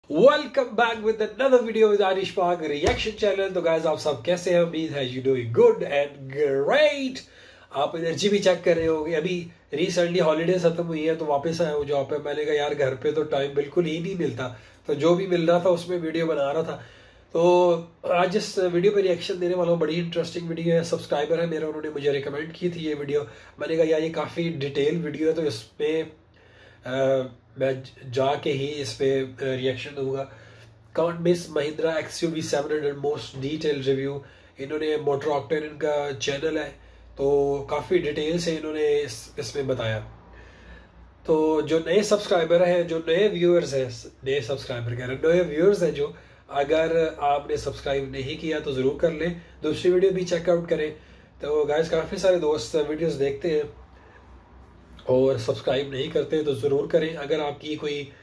Welcome back with another video with Arish Pak reaction channel. तो guys आप सब कैसे हैं? उम्मीद है you doing good and great. आप एनर्जी भी चेक कर रहे होंगे। अभी रिसेंटली हॉलीडेज खत्म हुई है तो वापस आया हूँ जॉब पे। मैंने कहा यार घर पे तो टाइम बिल्कुल ही नहीं मिलता, तो जो भी मिल रहा था उसमें वीडियो बना रहा था। तो आज इस वीडियो पे रिएक्शन देने वाला हूँ। बड़ी इंटरेस्टिंग वीडियो है। सब्सक्राइबर है मेरा, उन्होंने मुझे रिकमेंड की थी ये वीडियो। मैंने कहा यार ये काफ़ी डिटेल वीडियो है तो इसमें मैं जाके ही इस पे रिएक्शन दूंगा। Can't miss Mahindra XUV 700 most detail review. इन्होंने मोटर ऑक्टेन इनका चैनल है तो काफ़ी डिटेल से इन्होंने इसमें बताया। तो जो नए सब्सक्राइबर हैं, जो नए व्यूअर्स हैं, नए सब्सक्राइबर कह रहे हैं, नए व्यूअर्स हैं जो, अगर आपने सब्सक्राइब नहीं किया तो ज़रूर कर लें। दूसरी वीडियो भी चेकआउट करें। तो गाइस काफ़ी सारे दोस्त वीडियोस देखते हैं और सब्सक्राइब नहीं करते तो ज़रूर करें। अगर आपकी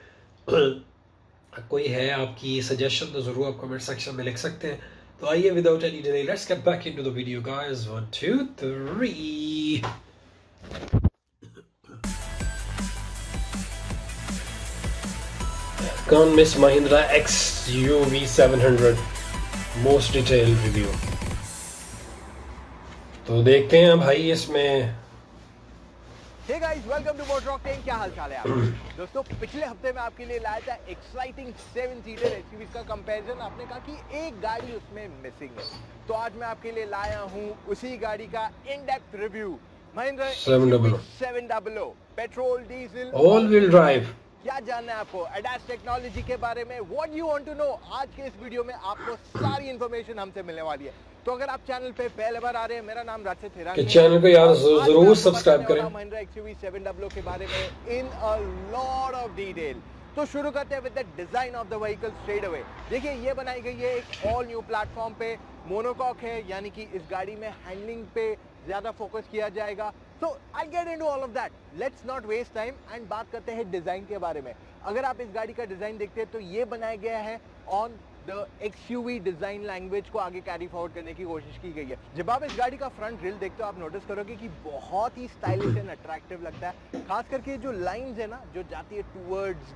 कोई है आपकी सजेशन तो ज़रूर आप कमेंट सेक्शन में लिख सकते हैं। तो आइए without any delay let's get back into the video guys. 1 2 3 Can't miss Mahindra XUV 700 most detail review. तो देखते हैं भाई इसमें। Hey guys, welcome to Motor Octane. क्या हाल चाल है आप दोस्तों? पिछले हफ्ते में आपके लिए लाया था एक्साइटिंग 7 सीटर एसयूवी का कंपैरिजन। आपने कहा कि एक गाड़ी उसमें मिसिंग है, तो आज मैं आपके लिए लाया हूं उसी गाड़ी का in depth review. Mahindra 700 petrol diesel all wheel drive. क्या जानना है आपको ADAS टेक्नोलॉजी के बारे में? What you want to know? आज के इस वीडियो में आपको सारी इंफॉर्मेशन हमसे मिलने वाली है। तो अगर आप चैनल पे पहले बार आ रहे हैं, मेरा नाम राशिद हिरानी है। चैनल को यार जरूर सब्सक्राइब करें। महिंद्रा XUV 700 के बारे में in a lot of detail. तो शुरू करते हैं with the design of the vehicle straight away. देखिए ये बनाई गई है एक ऑल न्यू प्लेटफॉर्म पे। मोनोकॉक है, यानी कि इस गाड़ी में हैंडलिंग पे ज्यादा फोकस किया जाएगा। So I'll get into all of that. Let's not waste time and बात करते हैं डिजाइन के बारे में। अगर आप इस गाड़ी का डिजाइन देखते हैं तो ये बनाया गया है on the XUV design language को आगे कैरी फॉरवर्ड करने की कोशिश की गई है। जब आप इस गाड़ी का फ्रंट ग्रिल देखते हो आप नोटिस करोगे कि बहुत ही स्टाइलिश एंड अट्रैक्टिव लगता है। खास करके जो लाइंस है ना, जो जाती है टुवर्ड्स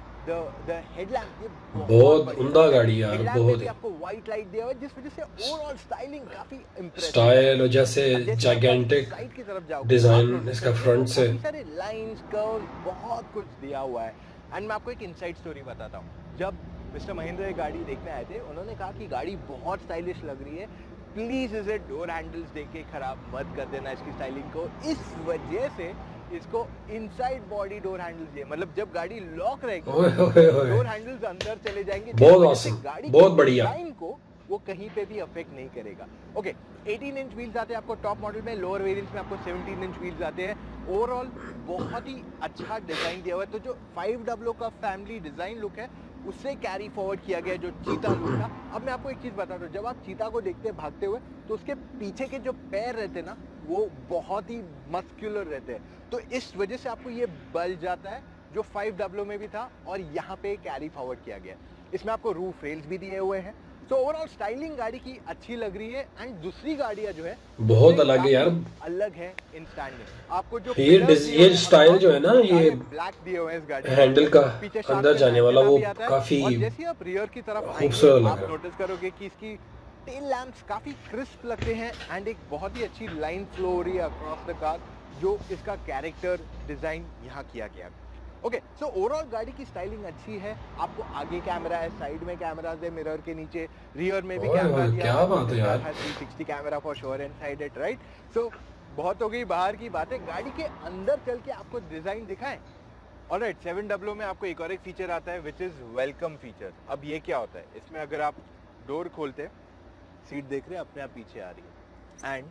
द हेडलैम्प, ये बहुत उम्दा गाड़ी यार। बहुत आपको व्हाइट लाइट दिया हुआ है, जिस वजह से ओवरऑल स्टाइलिंग काफी इंप्रेसिव स्टाइल और जैसे जायगेंटिक साइड की तरफ जाओ डिजाइन इसका फ्रंट से, सारे लाइंस कर्व्स बहुत कुछ दिया हुआ है। एंड मैं आपको एक इनसाइड स्टोरी बताता हूँ। जब मिस्टर महिंद्रा ये गाड़ी देखने आए थे, उन्होंने कहा कि गाड़ी बहुत स्टाइलिश लग रही है, प्लीज इसे डोर हैंडल्स देख के खराब मत कर देना इसकी स्टाइलिंग को। इस वजह से इसको इनसाइड बॉडी डोर हैंडल्स दिए, मतलब जब गाड़ी लॉक रहेगी डोर हैंडल्स अंदर चले जाएंगे, बहुत गाड़ी बहुत बढ़िया डिजाइन को वो कहीं पे भी अफेक्ट नहीं करेगा। ओके, 18 इंच व्हील्स आते हैं आपको टॉप मॉडल में। लोअर वेरिएंट्स में आपको 17 इंच व्हील्स आते हैं। ओवरऑल बहुत ही अच्छा डिजाइन दिया हुआ है। तो जो 500 का फैमिली डिजाइन लुक है उससे कैरी फॉरवर्ड किया गया जो चीता लुक था। अब मैं आपको एक चीज बताता हूँ, जब आप चीता को देखते हैं भागते हुए तो उसके पीछे के जो पैर रहते हैं ना, वो बहुत ही मस्कुलर रहते हैं। तो इस वजह से आपको ये बल जाता है जो 500 में भी था और यहाँ पे कैरी फॉरवर्ड किया गया। इसमें आपको रूफ रेल्स भी दिए हुए हैं। तो ओवरऑल स्टाइलिंग गाड़ी की अच्छी लग रही है। एंड दूसरी गाड़ियां जो है बहुत अलग है यार, अलग है इन स्टैंडिंग। आपको जो ये स्टाइल जो है ना, ये ब्लैक दिए हुए हैं इस गाड़ी हैंडल का अंदर जाने वाला, वो काफी जैसे आप रियर की तरफ खूबसूरत लग आप रहा है। नोटिस करोगे कि इसकी टेल लैंप्स काफी क्रिस्प लगते हैं एंड एक बहुत ही अच्छी लाइन फ्लो हो रही है अक्रॉस द कार, जो इसका कैरेक्टर डिजाइन यहाँ किया गया। ओके, सो ओवरऑल गाड़ी की स्टाइलिंग अच्छी है। आपको आगे कैमरा है, साइड में कैमरास है, मिरर के नीचे, रियर में भी कैमरा दिया है। क्या बात है यार, 360 camera for sure and side it, right? So बहुत हो गई बाहर की बातें, गाड़ी के अंदर चल के आपको डिजाइन दिखाएं। ऑलराइट, 700 में आपको एक और एक फीचर आता है विच इज वेलकम फीचर। अब ये क्या होता है? इसमें अगर आप डोर खोलते हैं, सीट देख रहे हैं अपने आप पीछे आ रही है, एंड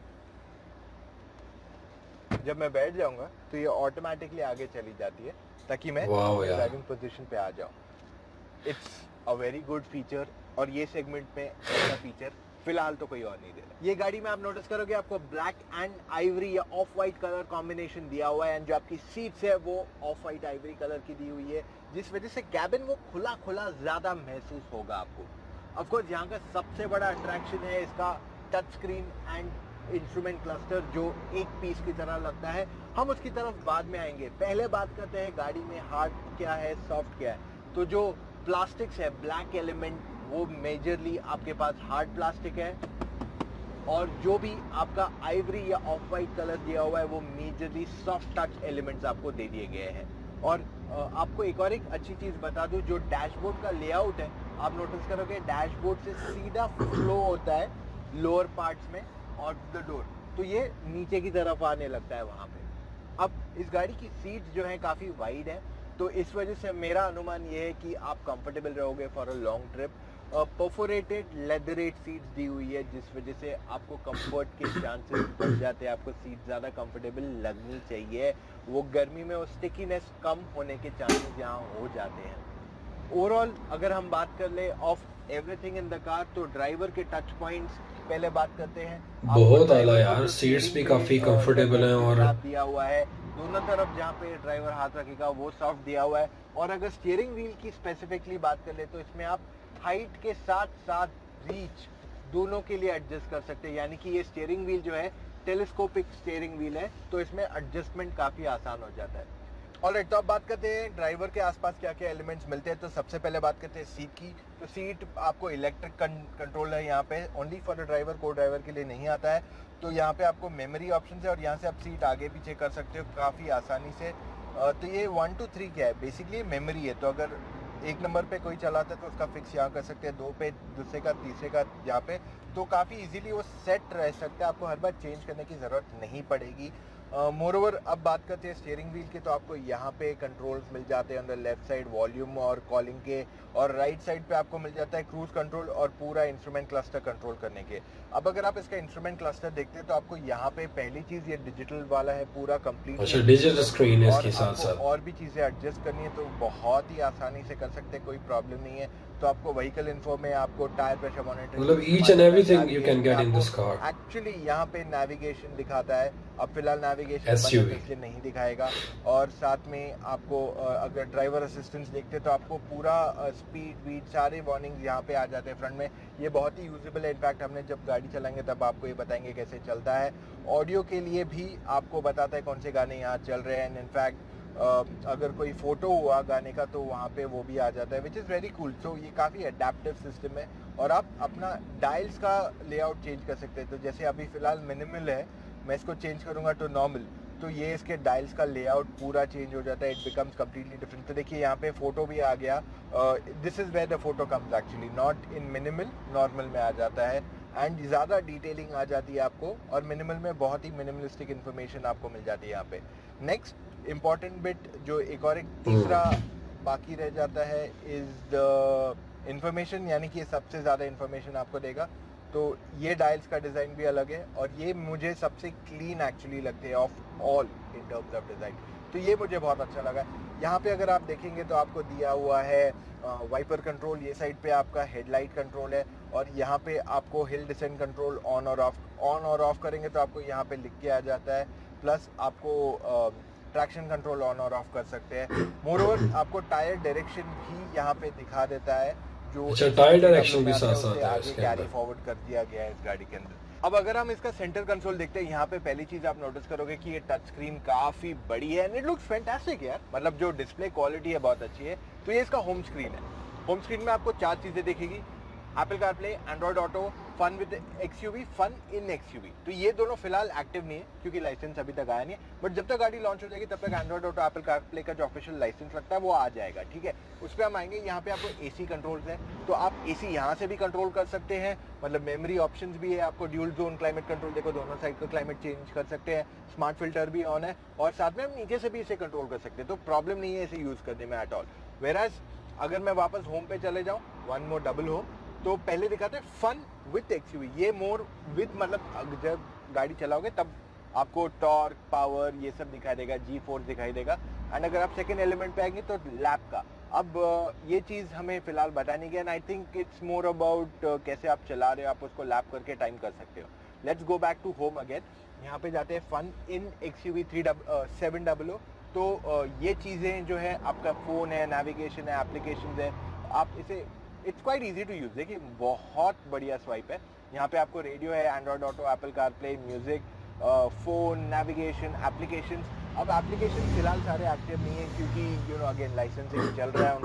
जब मैं बैठ जाऊंगा तो ये ऑटोमेटिकली आगे चली जाती है ताकि मैं ड्राइविंग पोजीशन पे आ जाऊं। It's a very good feature और ये सेगमेंट में ऐसा फीचर फिलहाल तो कोई और नहीं दे रहा। ये गाड़ी में आप नोटिस करोगे आपको ब्लैक एंड आइवरी या ऑफ वाइट कलर कॉम्बिनेशन दिया हुआ है एंड जो आपकी सीट्स है वो ऑफ वाइट आइवरी कलर की दी हुई है, जिस वजह से कैबिन वो खुला खुला ज्यादा महसूस होगा आपको। ऑफ कोर्स यहाँ का सबसे बड़ा अट्रैक्शन है इसका touch screen and instrument cluster, जो एक पीस की तरह लगता है। हम उसकी तरफ बाद में आएंगे। पहले बात करते हैं गाड़ी में हार्ड क्या है, सॉफ्ट क्या है। तो जो प्लास्टिक्स है, ब्लैक एलिमेंट वो मेजरली आपके पास हार्ड प्लास्टिक है, और जो भी आपका आइवरी या ऑफ वाइट कलर दिया हुआ है वो मेजरली सॉफ्ट टच एलिमेंट्स आपको दे दिए गए हैं। और आपको एक अच्छी चीज बता दूं, जो डैशबोर्ड का लेआउट है आप नोटिस करोगे डैशबोर्ड से सीधा फ्लो होता है लोअर पार्ट्स में और द डोर, तो ये नीचे की तरफ आने लगता है वहां पे। अब इस गाड़ी की सीट जो है काफी वाइड है, तो इस वजह से मेरा अनुमान ये है कि आप कंफर्टेबल रहोगे for a long trip. Perforated leatherette seats दी हुई है, जिस वजह से आपको कंफर्ट के चांसेस बढ़ जाते हैं, आपको सीट ज़्यादा कंफर्टेबल लगनी चाहिए। वो गर्मी में वो स्टिकीनेस कम होने के चांसेस यहाँ हो जाते हैं। ओवरऑल अगर हम बात कर ले of everything in the car, तो ड्राइवर के टच पॉइंट्स पहले बात करते हैं। बहुत आला यार, सीट्स भी काफी कंफर्टेबल हैं और दिया हुआ है दोनों तरफ, जहाँ पे ड्राइवर हाथ रखेगा वो सॉफ्ट दिया हुआ है। और अगर स्टीयरिंग व्हील की स्पेसिफिकली बात कर ले तो इसमें आप हाइट के साथ साथ रीच दोनों के लिए एडजस्ट कर सकते हैं, यानी कि ये स्टीयरिंग व्हील जो है टेलीस्कोपिक स्टीयरिंग व्हील है, तो इसमें एडजस्टमेंट काफी आसान हो जाता है। ऑलराइट, तो अब बात करते हैं ड्राइवर के आसपास क्या क्या एलिमेंट्स मिलते हैं। तो सबसे पहले बात करते हैं सीट की। तो सीट आपको इलेक्ट्रिक कंट्रोल है यहाँ पे, ओनली फॉर द ड्राइवर, को ड्राइवर के लिए नहीं आता है। तो यहाँ पे आपको मेमोरी ऑप्शन है और यहाँ से आप सीट आगे पीछे कर सकते हो काफ़ी आसानी से। तो ये 1 2 3 क्या है, बेसिकली मेमोरी है। तो अगर 1 नंबर पे कोई चलाता है तो उसका फिक्स यहाँ कर सकते हैं, 2 पे दूसरे का, तीसरे का यहाँ पे, तो काफ़ी इजीली वो सेट रह सकता है, आपको हर बार चेंज करने की ज़रूरत नहीं पड़ेगी। मोरओवर अब बात करते हैं स्टीयरिंग व्हील की, तो आपको यहाँ पे कंट्रोल्स मिल जाते हैं on the left side, volume और कॉलिंग के, और राइट साइड पे आपको मिल जाता है क्रूज कंट्रोल और पूरा इंस्ट्रूमेंट क्लस्टर कंट्रोल करने के। अब अगर आप इसका इंस्ट्रूमेंट क्लस्टर देखते हैं तो आपको यहाँ पे पहली चीज़ ये डिजिटल वाला है पूरा कंप्लीट। अच्छा, डिजिटल स्क्रीन है इसके साथ साथ, और भी चीज़ें एडजस्ट करनी है तो बहुत ही आसानी से कर सकते हैं, कोई प्रॉब्लम नहीं है। तो आपको व्हीकल इन्फो में आपको टायर प्रेशर मॉनिटरिंग, मतलब each and everything you can get in this car. Actually यहाँ पे नेविगेशन दिखाता है, अब फिलहाल नेविगेशन इसलिए नहीं दिखाएगा। और साथ में आपको अगर ड्राइवर असिस्टेंस देखते तो आपको पूरा स्पीड वीड सारे वार्निंग्स यहाँ पे आ जाते हैं फ्रंट में। ये बहुत ही यूजेबल है, इनफैक्ट हमने जब गाड़ी चलाएंगे तब आपको ये बताएंगे कैसे चलता है। ऑडियो के लिए भी आपको बताता है कौन से गाने यहाँ चल रहे हैं। इनफैक्ट अगर कोई फोटो हुआ गाने का तो वहाँ पे वो भी आ जाता है, विच इज़ वेरी कूल। तो ये काफ़ी अडेप्टिव सिस्टम है और आप अपना डायल्स का लेआउट चेंज कर सकते हैं। तो जैसे अभी फ़िलहाल मिनिमल है, मैं इसको चेंज करूँगा टू नॉर्मल, तो ये इसके डायल्स का लेआउट पूरा चेंज हो जाता है, इट बिकम्स कम्प्लीटली डिफरेंट। तो देखिए यहाँ पे फोटो भी आ गया, this is where the photo comes actually, not in minimal, normal में आ जाता है एंड ज़्यादा डिटेलिंग आ जाती है आपको, और मिनिमल में बहुत ही मिनिमलिस्टिक इन्फॉर्मेशन आपको मिल जाती है यहाँ पे। नेक्स्ट इम्पॉर्टेंट बिट जो एक तीसरा बाकी रह जाता है इज़ द इन्फॉर्मेशन, यानी कि सबसे ज़्यादा इन्फॉर्मेशन आपको देगा। तो ये डायल्स का डिज़ाइन भी अलग है और ये मुझे सबसे क्लीन एक्चुअली लगते हैं of all in terms of design, तो ये मुझे बहुत अच्छा लगा। यहाँ पे अगर आप देखेंगे तो आपको दिया हुआ है वाइपर कंट्रोल, ये साइड पे आपका हेडलाइट कंट्रोल है, और यहाँ पे आपको हिल डिसेंड कंट्रोल ऑन और ऑफ करेंगे तो आपको यहाँ पे लिख के आ जाता है। प्लस आपको ट्रैक्शन कंट्रोल ऑन और ऑफ कर सकते हैं। मोरओवर आपको टायर डायरेक्शन भी यहाँ पे दिखा देता है, जो टायर डायरेक्शन भी साथ साथ है, आगे कैरी फॉरवर्ड कर दिया गया है इस गाड़ी के अंदर। अब अगर हम इसका सेंटर कंसोल देखते हैं, यहाँ पे पहली चीज आप नोटिस करोगे कि ये टच स्क्रीन काफी बड़ी है एंड इट लुक्स फैंटास्टिक यार, मतलब जो डिस्प्ले क्वालिटी है बहुत अच्छी है। तो ये इसका होम स्क्रीन है। होम स्क्रीन में आपको 4 चीजें दिखेगी, Apple CarPlay, Android Auto, fun with XUV, fun in XUV. तो ये दोनों फिलहाल एक्टिव नहीं है क्योंकि लाइसेंस अभी तक आया नहीं है, बट जब तक गाड़ी लॉन्च हो जाएगी तब तक एंड्रॉइड ऑटो, एप्पल कारप्ले का जो ऑफिशियल लाइसेंस लगता है वो आ जाएगा, ठीक है। उस पर हम आएंगे। यहाँ पे आपको एसी कंट्रोल्स है, तो आप एसी यहाँ से भी कंट्रोल कर सकते हैं, मतलब मेमोरी ऑप्शंस भी है, आपको ड्यूल जोन क्लाइमेट कंट्रोल, देखो दोनों साइड का क्लाइमेट चेंज कर सकते हैं, स्मार्ट फिल्टर भी ऑन है, और साथ में हम नीचे से भी इसे कंट्रोल कर सकते हैं, तो प्रॉब्लम नहीं है इसे यूज करने में एट ऑल। वेराज अगर मैं वापस होम पे चले जाऊँ, वन मोर डबल होम, तो पहले दिखाते हैं फन विथ एक्सयूवी। ये मोर विथ, मतलब जब गाड़ी चलाओगे तब आपको टॉर्क, पावर, ये सब दिखाई देगा, जी फोर्स दिखाई देगा। एंड अगर आप सेकंड एलिमेंट पे आएंगे तो लैप का, अब ये चीज़ हमें फिलहाल बतानी गया, and I think it's more about कैसे आप चला रहे हो, आप उसको लैप करके टाइम कर सकते हो। Let's go back to home again. यहाँ पे जाते हैं फन इन एक्सयूवी 700। तो ये चीज़ें जो है, आपका फ़ोन है, नेविगेशन है, एप्लीकेशन है, आप इसे, it's quite easy to use. देखिए बहुत बढ़िया स्वाइप है। यहाँ पे आपको रेडियो है, Android Auto, Apple CarPlay, music, phone, navigation, application. अब एप्लीकेशन फिलहाल सारे एक्टिव नहीं है क्योंकि अगेन लाइसेंसिंग चल रहा है उनका,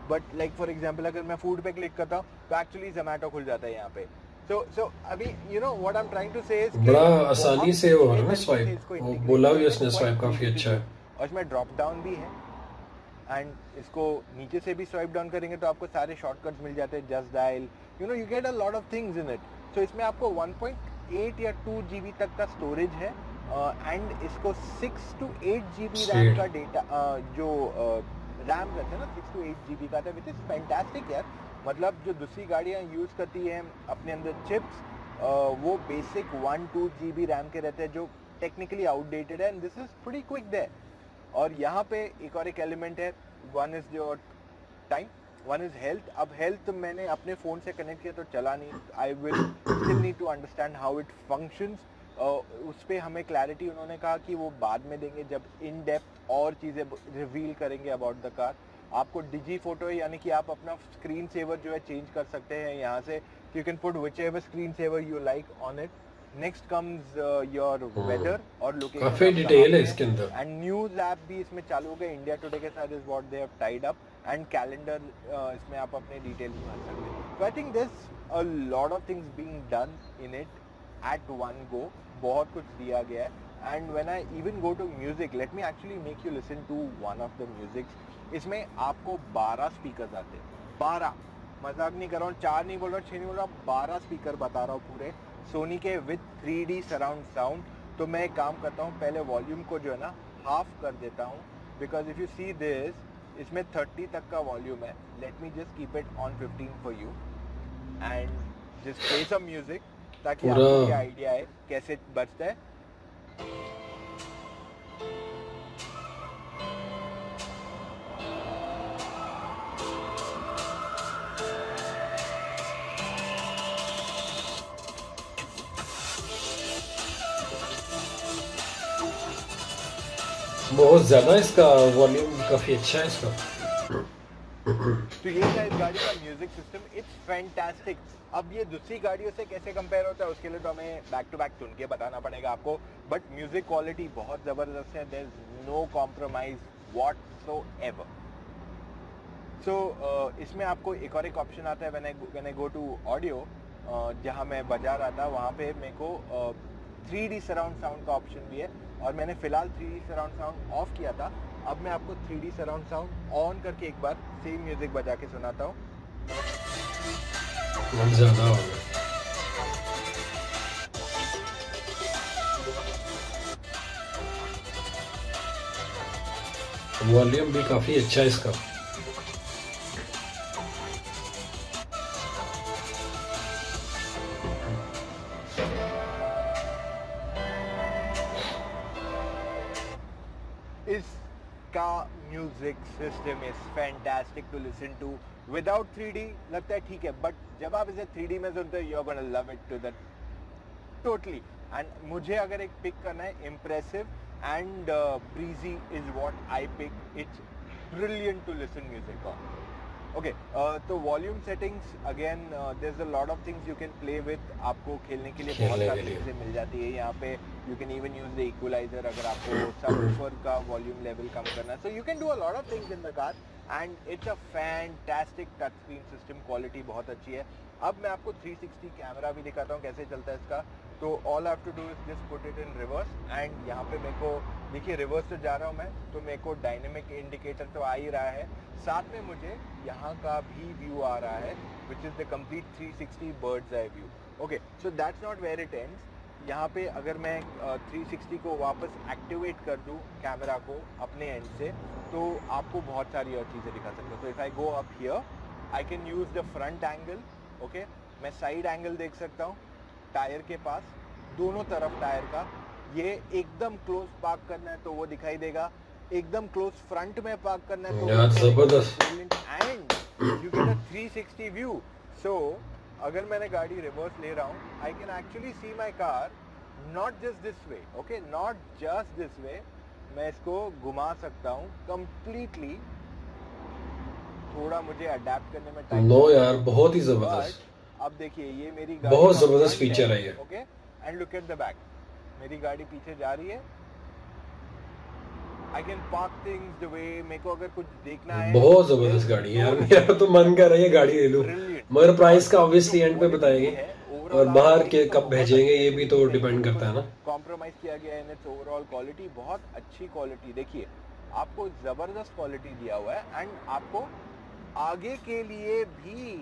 बट लाइक फॉर एग्जांपल अगर मैं फूड पे क्लिक करता हूँ तो एक्चुअली जोमेटो खुल जाता है यहाँ पे। सो अभी you know what I am trying to say is बड़ा आसानी से हो रहा है ना स्वाइप, वो बोला भी उसने स्वाइप काफी अच्छा है। और इसमें ड्रॉप डाउन भी है एंड इसको नीचे से भी स्वाइप डाउन करेंगे तो आपको सारे शॉर्टकट्स मिल जाते हैं, just dial, you know you get a lot of things in it. So इसमें आपको 1.8 या 2 GB तक का स्टोरेज है एंड इसको 6 to 8 GB रैम का डेटा जो रैम रहता है ना 6 to 8 GB का था, विच इज फैंटास्टिक यार। मतलब जो दूसरी गाड़ियाँ यूज़ करती हैं अपने अंदर चिप्स वो बेसिक 1-2 GB रैम के रहते हैं जो टेक्निकली आउटडेटेड है and this is pretty quick there. और यहाँ पे एक और एक एलिमेंट है, one is your time, one is health. अब हेल्थ मैंने अपने फ़ोन से कनेक्ट किया तो चला नहीं, I will still need to understand how it functions. उस पर हमें क्लैरिटी उन्होंने कहा कि वो बाद में देंगे जब इन डेप्थ और चीज़ें रिवील करेंगे अबाउट द कार। आपको डिजी फोटो यानी कि आप अपना स्क्रीन सेवर जो है चेंज कर सकते हैं यहाँ से, you can put whichever screen saver you like on it. Next comes your weather और लोकेशन, काफी डिटेल है इसके अंदर। एंड न्यूज ऐप भी इसमें चालू हो गया इंडिया टुडे के साथ, is what they have tied up, and calendar इसमें आप अपने डिटेल्स भर सकते हैं। तो I think this a lot of things being done in it at one go, बहुत कुछ दिया गया है। And when I even go to music, let me actually make you listen to one of the musics. इसमें आपको 12 speakers आते हैं, 12, मजाक नहीं कर रहा हूँ, 4 नहीं बोल रहा, 6 नहीं बोल रहा, 12 स्पीकर बता रहा हूँ पूरे सोनी के विद 3D सराउंड साउंड। तो मैं एक काम करता हूँ, पहले वॉल्यूम को जो है ना हाफ कर देता हूँ, because if you see this, इसमें 30 तक का वॉल्यूम है। Let me just keep it on 15 for you and just play some music ताकि आपको क्या आइडिया है कैसे बजता है। बहुत ज्यादा इसका वॉल्यूम काफी अच्छा है इसका। तो ये था इस गाड़ी का म्यूजिक सिस्टम, इट्स फैंटास्टिक। अब ये दूसरी गाड़ियों से कैसे कंपेयर होता है उसके लिए तो हमें बैक टू बैक सुन के बताना पड़ेगा आपको, बट म्यूजिक क्वालिटी बहुत जबरदस्त है, there is no compromise whatsoever. So इसमें आपको एक और एक ऑप्शन आता है when I go to audio, जहाँ मैं बजा रहा था वहाँ पे मेरे को 3D सराउंड साउंड का ऑप्शन भी है, और मैंने फिलहाल 3D सराउंड साउंड ऑफ किया था। अब मैं आपको 3D सराउंड साउंड ऑन करके एक बार सेम म्यूजिक बजा के सुनाता हूँ। ज्यादा हो गया, वॉल्यूम भी काफी अच्छा है इसका। इसका music system is fantastic to listen to. Without 3D लगता है ठीक है, बट जब आप इसे 3D में सुनते हो you are gonna love it to that totally. And मुझे अगर एक पिक करना है, impressive and breezy is what I pick. It's brilliant to listen music on. Okay, तो volume settings again there is a lot of things you can play with. आपको खेलने के लिए बहुत सारी चीज़ें मिल जाती है यहाँ पे। You can even use the equaliser अगर आपको सबवूफर का वॉल्यूम लेवल कम करना है। So you can do a lot of things in the car and it's a fantastic touch screen system, quality बहुत अच्छी है। अब मैं आपको 360 कैमरा भी दिखाता हूँ कैसे चलता है इसका। तो all I have to do is just put it in reverse and यहाँ पे मेरे को देखिए रिवर्स से जा रहा हूँ मैं, तो मेरे को डायनेमिक इंडिकेटर तो आ ही रहा है, साथ में मुझे यहाँ का भी व्यू आ रहा है which is the complete 360 bird's eye view. Okay, so that's not where it ends. यहाँ पे अगर मैं 360 को वापस एक्टिवेट कर दूँ कैमरा को अपने एंड से, तो आपको बहुत सारी और चीज़ें दिखा सकता हूँ। तो if I go up here I can use the front angle. Okay, मैं साइड एंगल देख सकता हूँ टायर के पास, दोनों तरफ टायर का। ये एकदम क्लोज पार्क करना है तो वो दिखाई देगा, एकदम क्लोज फ्रंट में पार्क करना है तो जबरदस्त, and you get a 360 view. So अगर मैंने गाड़ी रिवर्स ले रहा हूँ, I can actually see my car not just this way. Okay, not just this way, मैं इसको घुमा सकता हूँ कंप्लीटली। थोड़ा मुझे अडेप्ट करने में टाइम नो यार, बहुत ही जबरदस्त। अब देखिए ये मेरी गाड़ी बहुत जबरदस्त फीचर है ये। Okay, and look at the back, मेरी गाड़ी पीछे जा रही है I can park things the way मेरे को अगर कुछ देखना है। बहुत जबरदस्त गाड़ी है यार, मेरा तो मन कर रहा है ये गाड़ी ले लूं, मगर प्राइस का ऑब्वियसली एंड पे बताएंगे, और बाहर के कब भेजेंगे ये भी तो डिपेंड करता है ना। कॉम्प्रोमाइज किया गया है इन इट्स ओवरऑल क्वालिटी, बहुत अच्छी क्वालिटी। देखिए आपको जबरदस्त क्वालिटी दिया हुआ है, एंड आपको आगे के लिए भी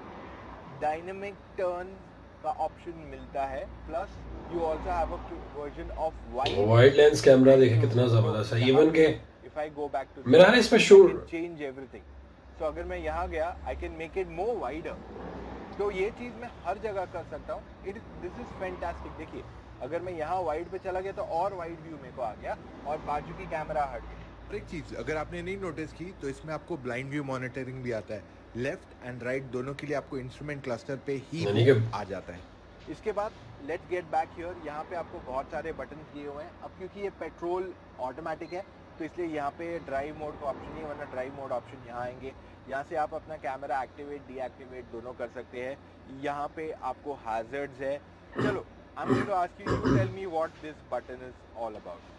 डायनेमिक टर्न का ऑप्शन मिलता है, plus you also have a version of wide lens camera, देखिए कितना जबरदस्त है। इवन के if I go back to मेरा इसमें शूट चेंज एवरीथिंग, तो अगर मैं यहाँ गया I can make it more wider, तो ये चीज मैं हर जगह कर सकता हूँ। This is fantastic. देखिए अगर मैं यहाँ वाइड पे चला गया तो और वाइड व्यू मेरे को आ गया, और बाजू की कैमरा हट गई। एक चीज अगर आपने नहीं नोटिस की तो इसमें आपको ब्लाइंड व्यू मॉनिटरिंग भी आता है, लेफ्ट एंड राइट दोनों के लिए आपको इंस्ट्रूमेंट क्लस्टर पे ही आ जाता है। इसके बाद लेट्स गेट बैक हियर, यहाँ पे आपको बहुत सारे बटन दिए हुए हैं। अब क्योंकि ये पेट्रोल ऑटोमेटिक है तो इसलिए यहाँ पे ड्राइव मोड का ऑप्शन नहीं है, वरना ड्राइव मोड ऑप्शन यहाँ आएंगे। यहाँ से आप अपना कैमरा एक्टिवेट डीएक्टिवेट दोनों कर सकते हैं। यहाँ पे आपको हैजर्ड्स है। चलो I am going to ask you to tell me what this button is all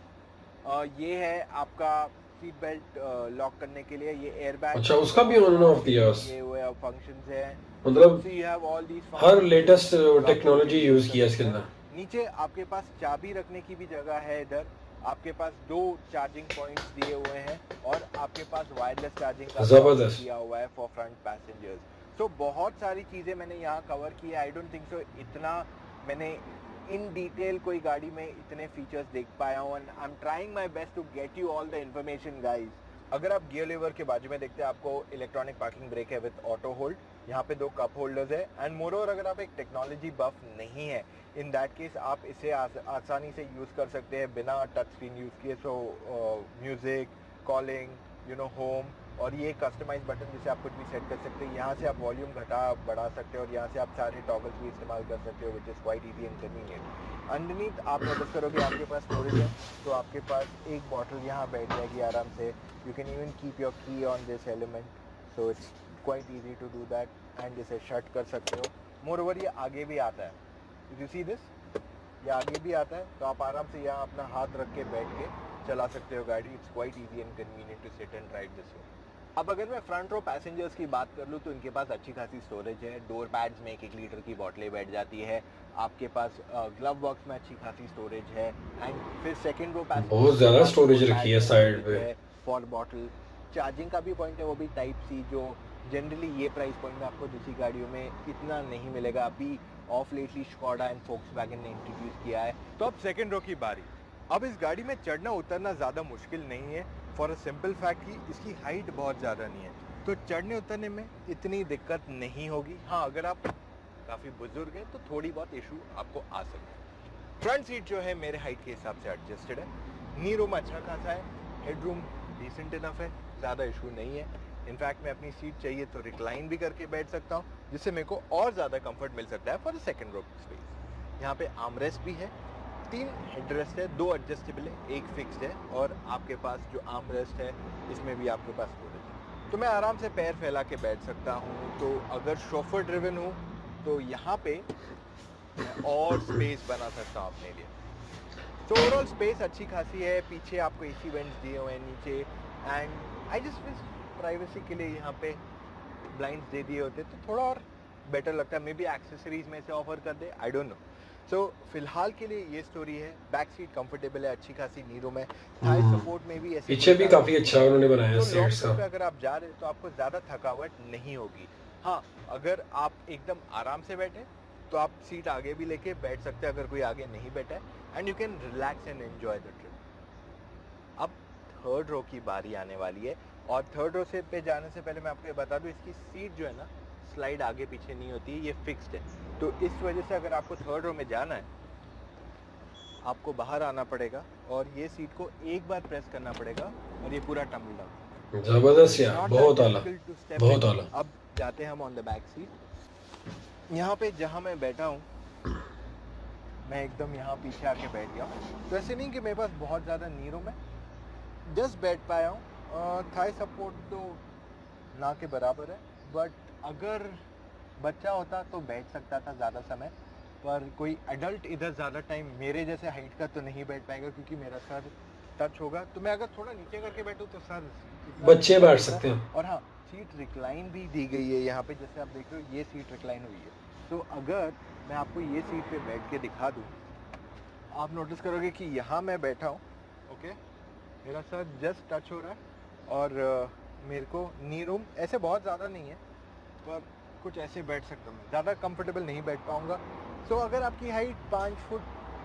about. ये है आपका सीट बेल्ट लॉक करने के लिए, ये एयरबैग। अच्छा उसका भी ऑन ऑफ दिया, ये वो फंक्शंस है, मतलब so you have all these हर लेटेस्ट टेक्नोलॉजी यूज किया इसके अंदर। नीचे आपके पास चाबी रखने की भी जगह है, इधर आपके पास 2 चार्जिंग पॉइंट्स दिए हुए हैं, और आपके पास वायरलेस चार्जिंग का जबरदस्त दिया हुआ है फॉर फ्रंट पैसेंजर्स। तो बहुत सारी चीजें मैंने यहाँ कवर की है। आई डोंट थिंक सो इतना मैंने इन डिटेल कोई गाड़ी में इतने फीचर्स देख पाया हूँ, and I am trying my best to get you all the information guys. अगर आप गियर लीवर के बाजू में देखते हैं आपको इलेक्ट्रॉनिक पार्किंग ब्रेक है विद ऑटो होल्ड, यहाँ पे 2 कप होल्डर्स है, एंड मोरओवर अगर आप एक टेक्नोलॉजी बफ नहीं है, इन दैट केस आप इसे आसानी से यूज़ कर सकते हैं बिना टच स्क्रीन यूज़ किए। So music, calling, you know home, और ये कस्टमाइज बटन जिसे आप कुछ भी सेट कर सकते हैं। यहाँ से आप वॉल्यूम घटा बढ़ा सकते हो, और यहाँ से आप सारे टॉगल्स भी इस्तेमाल कर सकते हो, which is quite easy and convenient. Underneath आप नोटिस करोगे आपके पास स्टोरेज है, तो आपके पास एक बॉटल यहाँ बैठ जाएगी आराम से। You can even keep your key on this element, so it's quite easy to do that, and इसे शट कर सकते हो। मोर ओवर ये आगे भी आता है, इफ यू सी दिस, ये आगे भी आता है, तो आप आराम से यहाँ अपना हाथ रख के बैठ के चला सकते हो गाड़ी। It's quite easy and convenient to sit and drive this way. अब अगर मैं फ्रंट रो पैसेंजर्स की बात कर लूँ तो इनके पास अच्छी खासी स्टोरेज है। डोर पैड्स में 1-1 लीटर की बोतलें बैठ जाती है। आपके पास ग्लव बॉक्स में अच्छी खासी स्टोरेज है, एंड फिर सेकंड रो पैसेंजर बहुत ज़्यादा स्टोरेज रखी है साइड पे फॉर बॉटल। चार्जिंग का भी पॉइंट है, वो भी टाइप सी, जो जनरली ये प्राइस पॉइंट में आपको दूसरी गाड़ियों में इतना नहीं मिलेगा। अभी of lately Skoda and Volkswagen ने इंट्रोड्यूस किया है। तो अब सेकंड रो की बारी। अब इस गाड़ी में चढ़ना उतरना ज़्यादा मुश्किल नहीं है, फॉर अ सिंपल फैक्ट कि इसकी हाइट बहुत ज़्यादा नहीं है, तो चढ़ने उतरने में इतनी दिक्कत नहीं होगी। हाँ अगर आप काफ़ी बुजुर्ग हैं तो थोड़ी बहुत इशू आपको आ सकता है। फ्रंट सीट जो है मेरे हाइट के हिसाब से एडजस्टेड है। नी रूम अच्छा खासा है, हेड रूम डिसेंट इनफ है, ज़्यादा इशू नहीं है। इनफैक्ट मैं अपनी सीट चाहिए तो रिक्लाइन भी करके बैठ सकता हूँ, जिससे मेरे को और ज़्यादा कंफर्ट मिल सकता है for the second row space. यहाँ पे आर्मरेस्ट भी है, 3 हेडरेस्ट है, 2 एडजस्टेबल है, 1 फिक्स्ड है, और आपके पास जो आर्मरेस्ट है इसमें भी आपके पास स्टोरेज है, तो मैं आराम से पैर फैला के बैठ सकता हूँ। तो अगर शोफर ड्रिवन हूँ तो यहाँ पे और स्पेस बना सकता हूँ अपने लिए। तो ओवरऑल स्पेस अच्छी खासी है। पीछे आपको एसी वेंट्स दिए हुए हैं नीचे, and I just wish privacy के लिए यहाँ पे ब्लाइंड्स दे दिए होते तो थोड़ा और बेटर लगता है। मे बी एक्सेसरीज में से ऑफर कर दे, आई डोंट नो। सो फिलहाल के लिए ये स्टोरी है। बैक सीट कंफर्टेबल है, अच्छी खासी नी रूम है, थाई सपोर्ट में भी ऐसे पीछे भी काफी अच्छा उन्होंने बनाया है सीट्स का। अगर आप जा रहे हैं तो आपको ज्यादा थकावट नहीं होगी। हाँ अगर आप एकदम आराम से बैठे तो आप सीट आगे भी लेके बैठ सकते हैं अगर कोई आगे नहीं बैठा है, and you can relax and enjoy the trip. अब थर्ड रो की बारी आने वाली है, और थर्ड रो से पे जाने से पहले मैं आपको ये बता दूं इसकी सीट जो है ना स्लाइड आगे पीछे नहीं होती है, ये फिक्स्ड है। तो इस वजह से अगर आपको थर्ड रो में जाना है आपको बाहर आना पड़ेगा, और ये सीट को एक बार प्रेस करना पड़ेगा और ये पूरा टम्बल डाउन। जबरदस्त यार, बहुत आला, बहुत आला। अब जाते हैं हम ऑन द बैक सीट। यहाँ पे जहाँ मैं बैठा हूँ मैं एकदम यहाँ पीछे आके बैठ गया हूँ। तो ऐसे नहीं कि मेरे पास बहुत ज़्यादा नी रूम है, जस्ट बैठ पाया हूँ। थाई सपोर्ट तो ना के बराबर है, बट अगर बच्चा होता तो बैठ सकता था ज़्यादा समय, पर कोई एडल्ट इधर ज़्यादा टाइम मेरे जैसे हाइट का तो नहीं बैठ पाएगा, क्योंकि मेरा सर टच होगा। तो मैं अगर थोड़ा नीचे करके बैठूं तो सर बच्चे बैठ सकते हैं। और हाँ, सीट रिक्लाइन भी दी गई है यहाँ पे, जैसे आप देख रहे हो ये सीट रिक्लाइन हुई है। तो अगर मैं आपको ये सीट पे बैठ के दिखा दूँ, आप नोटिस करोगे कि यहाँ मैं बैठा हूँ, ओके, मेरा सर जस्ट टच हो रहा है और मेरे को नी रूम ऐसे बहुत ज़्यादा नहीं है, पर कुछ ऐसे बैठ सकता हूँ। ज़्यादा कंफर्टेबल नहीं बैठ पाऊँगा। सो अगर आपकी हाइट 5 फुट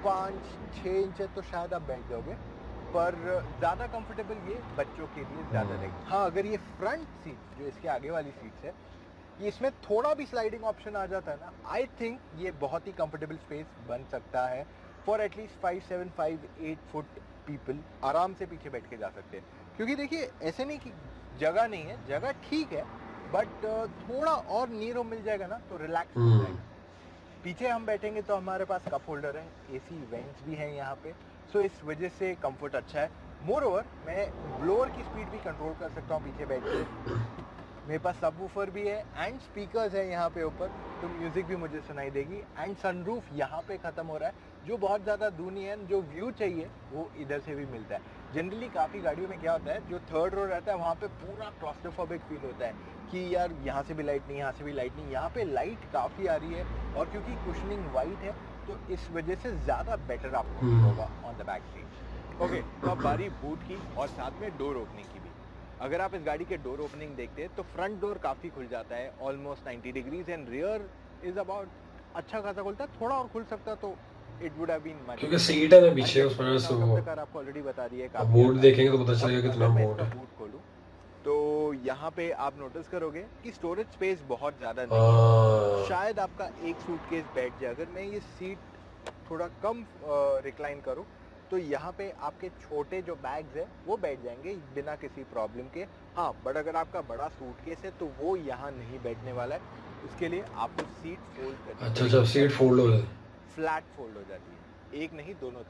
5-6 इंच है तो शायद आप बैठ जाओगे, पर ज़्यादा कंफर्टेबल ये बच्चों के लिए ज़्यादा रहेगी। हाँ, अगर ये फ्रंट सीट जो इसके आगे वाली सीट्स है, इसमें थोड़ा भी स्लाइडिंग ऑप्शन आ जाता है ना, आई थिंक ये बहुत ही कंफर्टेबल स्पेस बन सकता है फॉर एटलीस्ट 5-7 5-8 फुट पीपल आराम से पीछे बैठ के जा सकते हैं। क्योंकि देखिए ऐसे नहीं कि जगह नहीं है, जगह ठीक है, बट थोड़ा और नी रूम मिल जाएगा ना तो रिलैक्स हो जाएगा। पीछे हम बैठेंगे तो हमारे पास कप होल्डर है, एसी वेंट्स भी हैं यहाँ पे, सो इस वजह से कंफर्ट अच्छा है। मोर ओवर मैं ब्लोअर की स्पीड भी कंट्रोल कर सकता हूँ पीछे बैठ के। मेरे पास सबवूफर भी है एंड स्पीकर्स है यहाँ पे ऊपर, तो म्यूजिक भी मुझे सुनाई देगी। एंड सनरूफ यहाँ पे खत्म हो रहा है, जो बहुत ज़्यादा दूर नहीं है। जो व्यू चाहिए वो इधर से भी मिलता है। जनरली काफ़ी गाड़ियों में क्या होता है, जो थर्ड रो रहता है वहाँ पे पूरा क्लॉस्ट्रोफोबिक फील होता है कि यार यहाँ से भी लाइट नहीं, यहाँ से भी लाइट नहीं। यहाँ पे लाइट काफ़ी आ रही है और क्योंकि कुशनिंग वाइट है तो इस वजह से ज़्यादा बेटर आपको फील होगा on the back seat. Okay, तो अब बारी बूट की और साथ में डोर ओपनिंग की भी। अगर आप इस गाड़ी के डोर ओपनिंग देखते हैं तो फ्रंट डोर काफ़ी खुल जाता है almost 90 degrees and rear is about अच्छा खासा खुलता है। थोड़ा और खुल सकता तो it would have been much, क्योंकि सीट है ना पीछे, उस वजह से वो आपको ऑलरेडी बता दी है। बोर्ड देखेंगे तो पता चलेगा कितना बोर्ड है। बूट खोलूं तो यहाँ पे आप नोटिस करोगे कि स्टोरेज स्पेस बहुत ज़्यादा नहीं है। शायद आपका एक सूटकेस बैठ जाए। अगर मैं ये सीट थोड़ा कम रिक्लाइन करूँ तो यहाँ पे आपके छोटे जो बैग्स है वो बैठ जाएंगे बिना किसी प्रॉब्लम के। हाँ, बट अगर आपका बड़ा सूटकेस है तो वो यहाँ नहीं बैठने वाला है। उसके लिए आपको सीट फोल्ड करनी है। अच्छा, सीट फोल्ड हो जाती है, फ्लैट फोल्ड हो जाती है, एक नहीं दोनों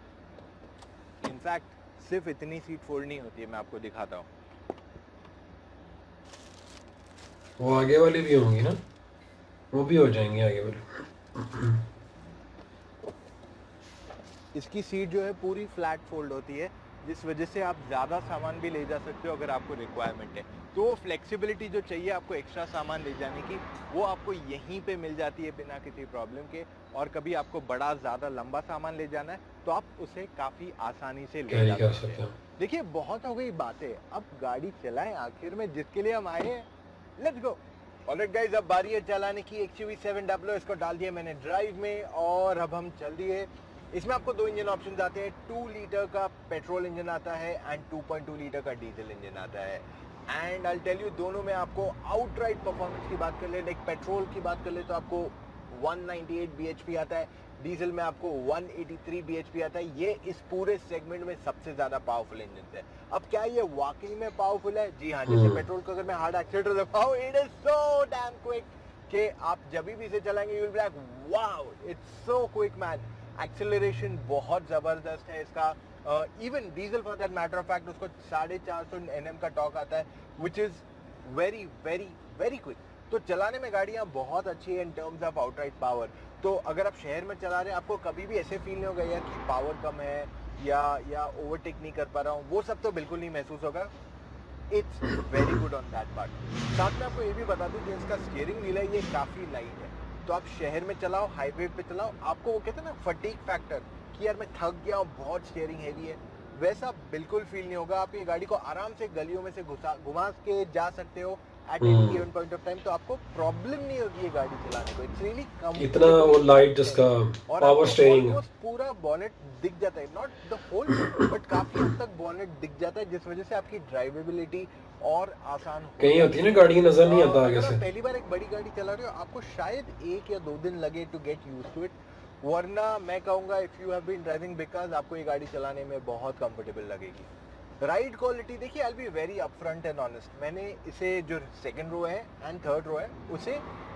तरफ। इनफैक्ट सिर्फ इतनी सीट फोल्ड नहीं होती है, मैं आपको दिखाता हूँ। वो आगे वाली भी होंगी ना, वो भी हो जाएंगे आगे वाली। इसकी सीट जो है पूरी फ्लैट फोल्ड होती है, जिस वजह से आप ज़्यादा सामान भी ले जा सकते हो अगर आपको रिक्वायरमेंट है। तो फ्लेक्सिबिलिटी जो चाहिए आपको एक्स्ट्रा सामान ले जाने की, वो आपको यहीं पे मिल जाती है बिना किसी प्रॉब्लम के। और कभी आपको बड़ा ज़्यादा लंबा सामान ले जाना है तो आप उसे काफ़ी आसानी से ले जा सकते हैं। देखिए, बहुत हो गई बातें, अब गाड़ी चलाएं आखिर में, जिसके लिए हम आए हैं। Let's go. ऑलराइट गाइस, अब बारी है चलाने की। XUV700 इसको डाल दिया मैंने ड्राइव में और अब हम चल दिए। इसमें आपको 2 इंजन ऑप्शन आते हैं। 2 लीटर का पेट्रोल इंजन आता है एंड 2.2 लीटर का डीजल इंजन आता है। एंड आई टेल यू, दोनों में आपको आउटराइट परफॉर्मेंस की बात कर ले, लाइक पेट्रोल की बात कर ले तो आपको 198 bhp आता है, डीजल में आपको 183 bhp आता है। ये इस पूरे सेगमेंट में सबसे ज्यादा पावरफुल इंजन है। अब क्या ये वाकई में पावरफुल है? जी हाँ, जैसे पेट्रोल को अगर मैं हार्ड एक्सीलरेटर दबाऊं, it is so damn quick कि आप जब भी इसे चलाएंगे you will be like wow, it's so quick man. Acceleration बहुत ज़बरदस्त है इसका। Even diesel for that matter of fact उसको 450 Nm का टॉर्क आता है, which is very very very quick. तो चलाने में गाड़ियाँ बहुत अच्छी है in terms of outright power. तो अगर आप शहर में चला रहे हैं, आपको कभी भी ऐसे फील नहीं होगा यार कि पावर कम है या ओवरटेक नहीं कर पा रहा हूँ, वो सब तो बिल्कुल नहीं महसूस होगा। It's very good on that part. साथ में आपको ये भी बता दूँ कि इसका स्टीयरिंग व्हील है, ये काफ़ी लाइट है। तो आप शहर में चलाओ, हाईवे पे चलाओ, आपको वो कहते हैं ना फटीग फैक्टर कि यार मैं थक गया हूँ, बहुत स्टीयरिंग हैवी है, वैसा बिल्कुल फील नहीं होगा। आप ये गाड़ी को आराम से गलियों में से घुमा के जा सकते हो at any given point of time, तो आपको प्रॉब्लम नहीं होगी ये गाड़ी चलाने को। इट्स रियली कम, इतना वो लाइट इसका पावर स्टीयरिंग है, पूरा बॉनेट दिख जाता है, नॉट द होल बट काफी हद तक बॉनेट दिख जाता है, जिस वजह से आपकी ड्राइवेबिलिटी और आसान हो। कहीं होती है ना गाड़ी नजर नहीं आता आगे से। पहली बार एक बड़ी गाड़ी चला रहे हो, आपको शायद 1 या 2 दिन लगे to get used to it, वरना मैं कहूँगा if you have been driving because आपको ये गाड़ी चलाने में बहुत कंफर्टेबल लगेगी। राइड क्वालिटी देखिए, I will be very upfront and honest, मैंने इसे जो सेकंड रो है एंड थर्ड रो है उसे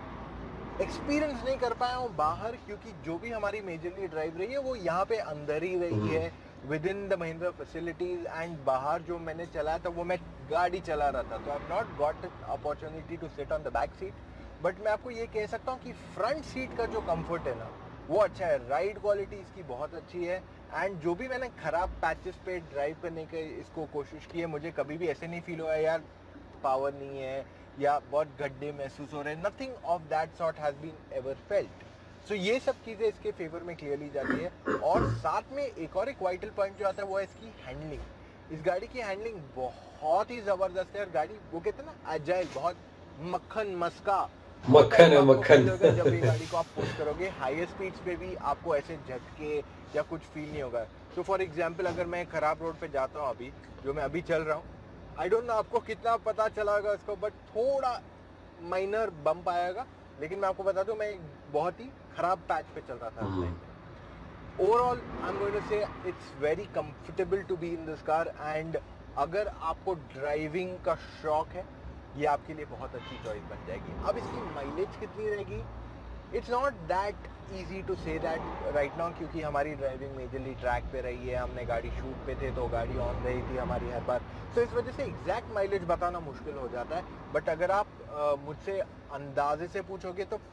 एक्सपीरियंस नहीं कर पाया हूँ बाहर, क्योंकि जो भी हमारी मेजरली ड्राइव रही है वो यहाँ पे अंदर ही रही है within the Mahindra facilities. And बाहर जो मैंने चलाया था वो मैं गाड़ी चला रहा था, तो I have not got opportunity to sit on the back seat. But मैं आपको ये कह सकता हूँ कि फ्रंट सीट का जो कंफर्ट है ना वो अच्छा है, राइड क्वालिटी इसकी बहुत अच्छी है एंड जो भी मैंने खराब पैचेस पे ड्राइव करने की इसको कोशिश की है, मुझे कभी भी ऐसे नहीं फील हुआ यार पावर नहीं है या बहुत गड्ढे महसूस हो रहे हैं. Nothing of that sort has been ever felt. So ये सब चीज़ें इसके फेवर में क्लियरली जाती है. और साथ में एक वाइटल पॉइंट जो आता है वो है इसकी हैंडलिंग. इस गाड़ी की हैंडलिंग बहुत ही ज़बरदस्त है. और गाड़ी वो कहते हैं ना एजाइल, बहुत मक्खन मस्का मक्खन है मक्खन. जब ये गाड़ी को आप पुश करोगे हाईएस्ट स्पीड्स पे भी आपको ऐसे झटके या कुछ फील नहीं होगा. तो फॉर एग्जांपल अगर मैं खराब रोड पे जाता हूँ अभी, जो मैं अभी चल रहा हूँ, आई डोंट नो आपको कितना पता चला होगा इसको, बट थोड़ा माइनर बम्प आएगा. लेकिन मैं आपको बता दूं मैं बहुत ही खराब पैच पे चल रहा था उस टाइम पे. Overall I am going to say it's very comfortable to be in this car. And अगर आपको ड्राइविंग का शौक है ये आपके लिए बहुत अच्छी चॉइस बन जाएगी. अब इसकी माइलेज कितनी रहेगी, it's not that easy to say that right now, क्योंकि हमारी ड्राइविंग मेजरली ट्रैक पे रही है. हमने गाड़ी शूट पे थे तो गाड़ी ऑन रही थी हमारी हर बार. तो इस वजह से एग्जैक्ट माइलेज बताना मुश्किल हो जाता है. बट अगर आप मुझसे अंदाजे से पूछोगे तो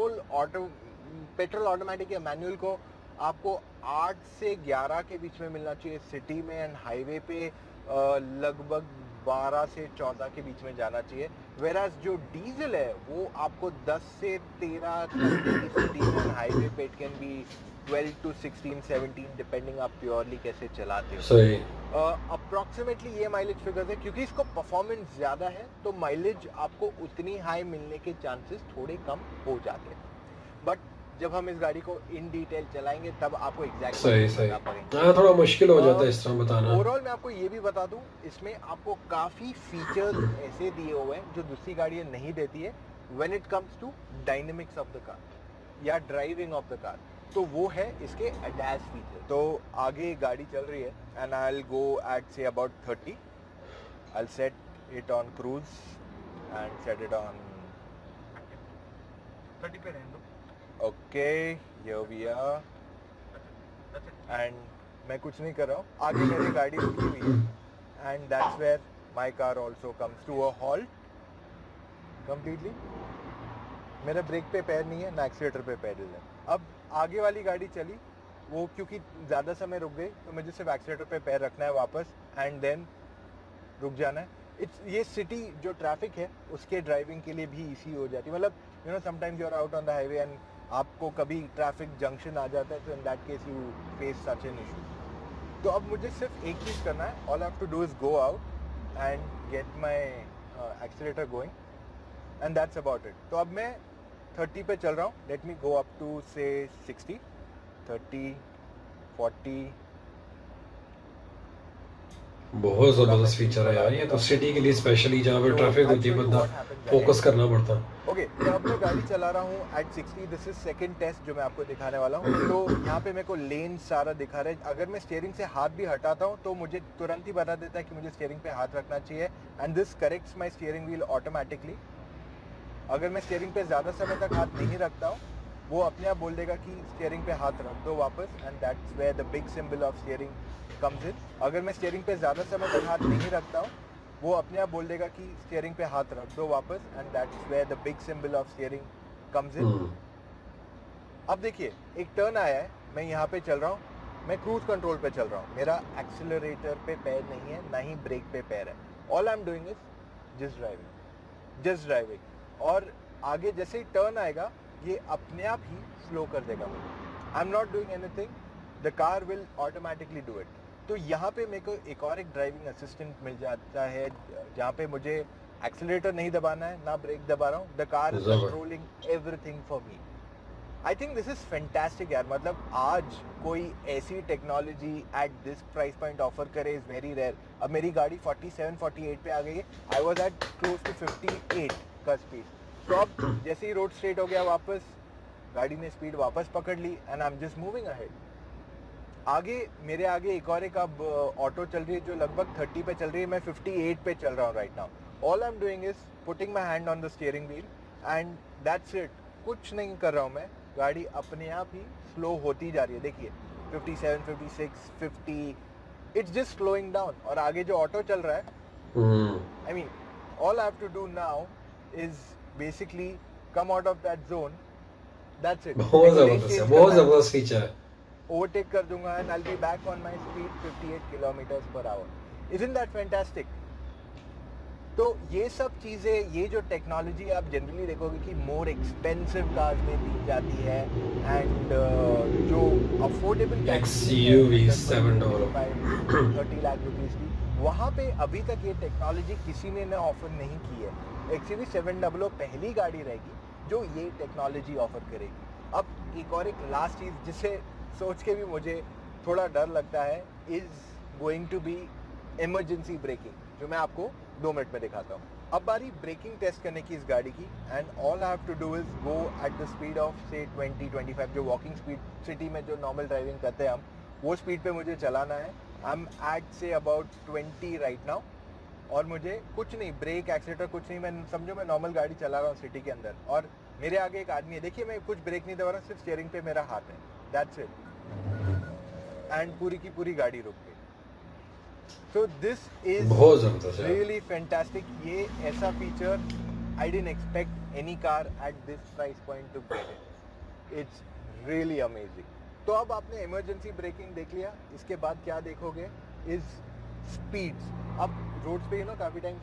पेट्रोल ऑटोमेटिक या मैनुअल को आपको 8 से 11 के बीच में मिलना चाहिए सिटी में. एंड हाईवे पे लगभग 12 से 14 के बीच में जाना चाहिए. वेराज जो डीजल है वो आपको 10 से 13 सिटी में, हाईवे पे it can be 12 to 16, 17 depending आप प्योरली कैसे चलाते हो. सही. अप्रॉक्सीमेटली ये माइलेज फिगर्स है. क्योंकि इसको परफॉर्मेंस ज़्यादा है तो माइलेज आपको उतनी हाई मिलने के चांसेस थोड़े कम हो जाते हैं. बट जब हम इस गाड़ी को इन डिटेल चलाएंगे तब आपको एग्जैक्ट सही. हाँ, थोड़ा मुश्किल हो जाता है इस तरह बताना. ओवरऑल मैं आपको ये भी बता दूं, इसमें आपको काफ़ी फीचर्स ऐसे दिए हुए हैं जो दूसरी गाड़ियाँ नहीं देती है when it comes to dynamics of the car या ड्राइविंग ऑफ द कार. तो वो है इसके अडैस फीचर. तो आगे गाड़ी चल रही है and I will go at say about 30. I will set it on cruise and set it on 30 पे रहने दो. Okay, here we are. And मैं कुछ नहीं कर रहा हूँ, आगे मेरी गाड़ी रुकी हुई है. And that's where my car also comes to a halt completely. मेरा ब्रेक पे पैर नहीं है ना एक्सीलेटर पे पैडल है. अब आगे वाली गाड़ी चली, वो क्योंकि ज़्यादा समय रुक गई तो मुझे सिर्फ एक्सीलेटर पे पैर रखना है वापस एंड देन रुक जाना है. ये सिटी जो ट्रैफिक है उसके ड्राइविंग के लिए भी इजी हो जाती है. मतलब you know sometimes you are out on the highway and आपको कभी ट्रैफिक जंक्शन आ जाता है, तो in that case you face such an issue. तो अब मुझे सिर्फ एक चीज़ करना है, all I have to do is go out and get my accelerator going and that's about it. तो अब मैं 30 पे चल रहा हूँ. Let me go up to say 60, 30, 40. बहुत जबरदस्त फीचर है यार ये तो, सिटी के लिए स्पेशली जहाँ पे ट्रैफिक होती है बंदा फोकस करना पड़ता है. ओके, तो अब मैं गाड़ी चला रहा हूँ at 60. This is second test जो मैं आपको दिखाने वाला हूँ. तो यहाँ पे मेरे को लेन सारा दिखा रहा है. अगर मैं स्टीयरिंग से हाथ भी हटाता हूँ तो मुझे तुरंत ही बता देता है कि मुझे स्टीयरिंग पे हाथ रखना चाहिए. And this corrects my steering wheel automatically. अगर मैं स्टीयरिंग पे ज़्यादा समय तक हाथ नहीं रखता हूँ वो अपने आप बोल देगा कि स्टीयरिंग पे हाथ रख दो वापस. And that's where the big symbol of steering comes in. अगर मैं स्टीयरिंग पे ज़्यादा समय तक हाथ नहीं रखता हूँ वो अपने आप बोल देगा कि स्टीयरिंग पे हाथ रख दो वापस. And that's where the big symbol of steering comes in. अब देखिए एक टर्न आया है, मैं यहाँ पे चल रहा हूँ, मैं क्रूज कंट्रोल पे चल रहा हूँ. मेरा एक्सीलरेटर पे पैर नहीं है ना ही ब्रेक पे पैर है. All I am doing is just driving. और आगे जैसे ही टर्न आएगा ये अपने आप ही स्लो कर देगा मुझे. I am not doing anything, the car will automatically do it. तो यहाँ पे मेरे को एक और एक ड्राइविंग असिस्टेंट मिल जाता है जहाँ पे मुझे एक्सीलरेटर नहीं दबाना है ना ब्रेक दबा रहा हूँ. The car is controlling everything for me. I think this is fantastic यार. मतलब आज कोई ऐसी technology at this price point offer करे इज वेरी रेयर. अब मेरी गाड़ी 47, 48 पे आ गई है. I was at close to 58 का स्पीड. तो अब जैसे ही रोड स्ट्रेट हो गया वापस, गाड़ी ने स्पीड वापस पकड़ ली and I am just moving ahead. आगे मेरे आगे एक और एक अब ऑटो चल रही है जो लगभग 30 पे चल रही है. मैं 58 पे चल रहा हूँ right now. All I am doing is putting my hand on the steering wheel and that's it. कुछ नहीं कर रहा हूँ मैं, गाड़ी अपने आप ही स्लो होती जा रही है. देखिए 57, 56, 50, इट्स जस्ट स्लोइंग डाउन. और आगे जो ऑटो चल रहा है, I mean all I have to do now is basically come out of that zone. That's it. बहुत जबरदस्त फीचर है. ओवरटेक कर दूंगा and I will be back on my speed 58 kilometres per hour. Isn't that fantastic? तो ये सब चीज़ें, ये जो टेक्नोलॉजी आप जनरली देखोगे कि मोर एक्सपेंसिव कार्स में दी जाती है एंड जो अफोर्डेबल XUV 7 30 लाख रुपीस की, वहाँ पे अभी तक ये टेक्नोलॉजी किसी ने ना ऑफर नहीं की है। XUV 700 पहली गाड़ी रहेगी जो ये टेक्नोलॉजी ऑफर करेगी। अब एक और एक लास्ट चीज़ जिसे सोच के भी मुझे थोड़ा डर लगता है is going to be emergency braking, जो मैं आपको 2 मिनट में दिखाता हूँ। अब बारी ब्रेकिंग टेस्ट करने की इस गाड़ी की and all I have to do is go at the speed of say 20-25 जो वॉकिंग स्पीड सिटी में जो नॉर्मल ड्राइविंग करते हैं हम, वो स्पीड पे मुझे चलाना है। I am at say about 20 right now और मुझे कुछ नहीं, ब्रेक एक्सीलेटर कुछ नहीं, मैं समझो मैं नॉर्मल गाड़ी चला रहा हूँ सिटी के अंदर और मेरे आगे एक आदमी है। देखिए मैं कुछ ब्रेक नहीं दबा रहा, सिर्फ स्टीयरिंग पे मेरा हाथ है, दैट्स इट, एंड पूरी की पूरी गाड़ी रुक गई। So this is really fantastic. ये ऐसा feature I didn't expect any car at this price point to get it. It's really amazing. तो अब आपने इमरजेंसी ब्रेकिंग देख लिया, इसके बाद क्या देखोगे is speeds. अब रोड्स पे काफी time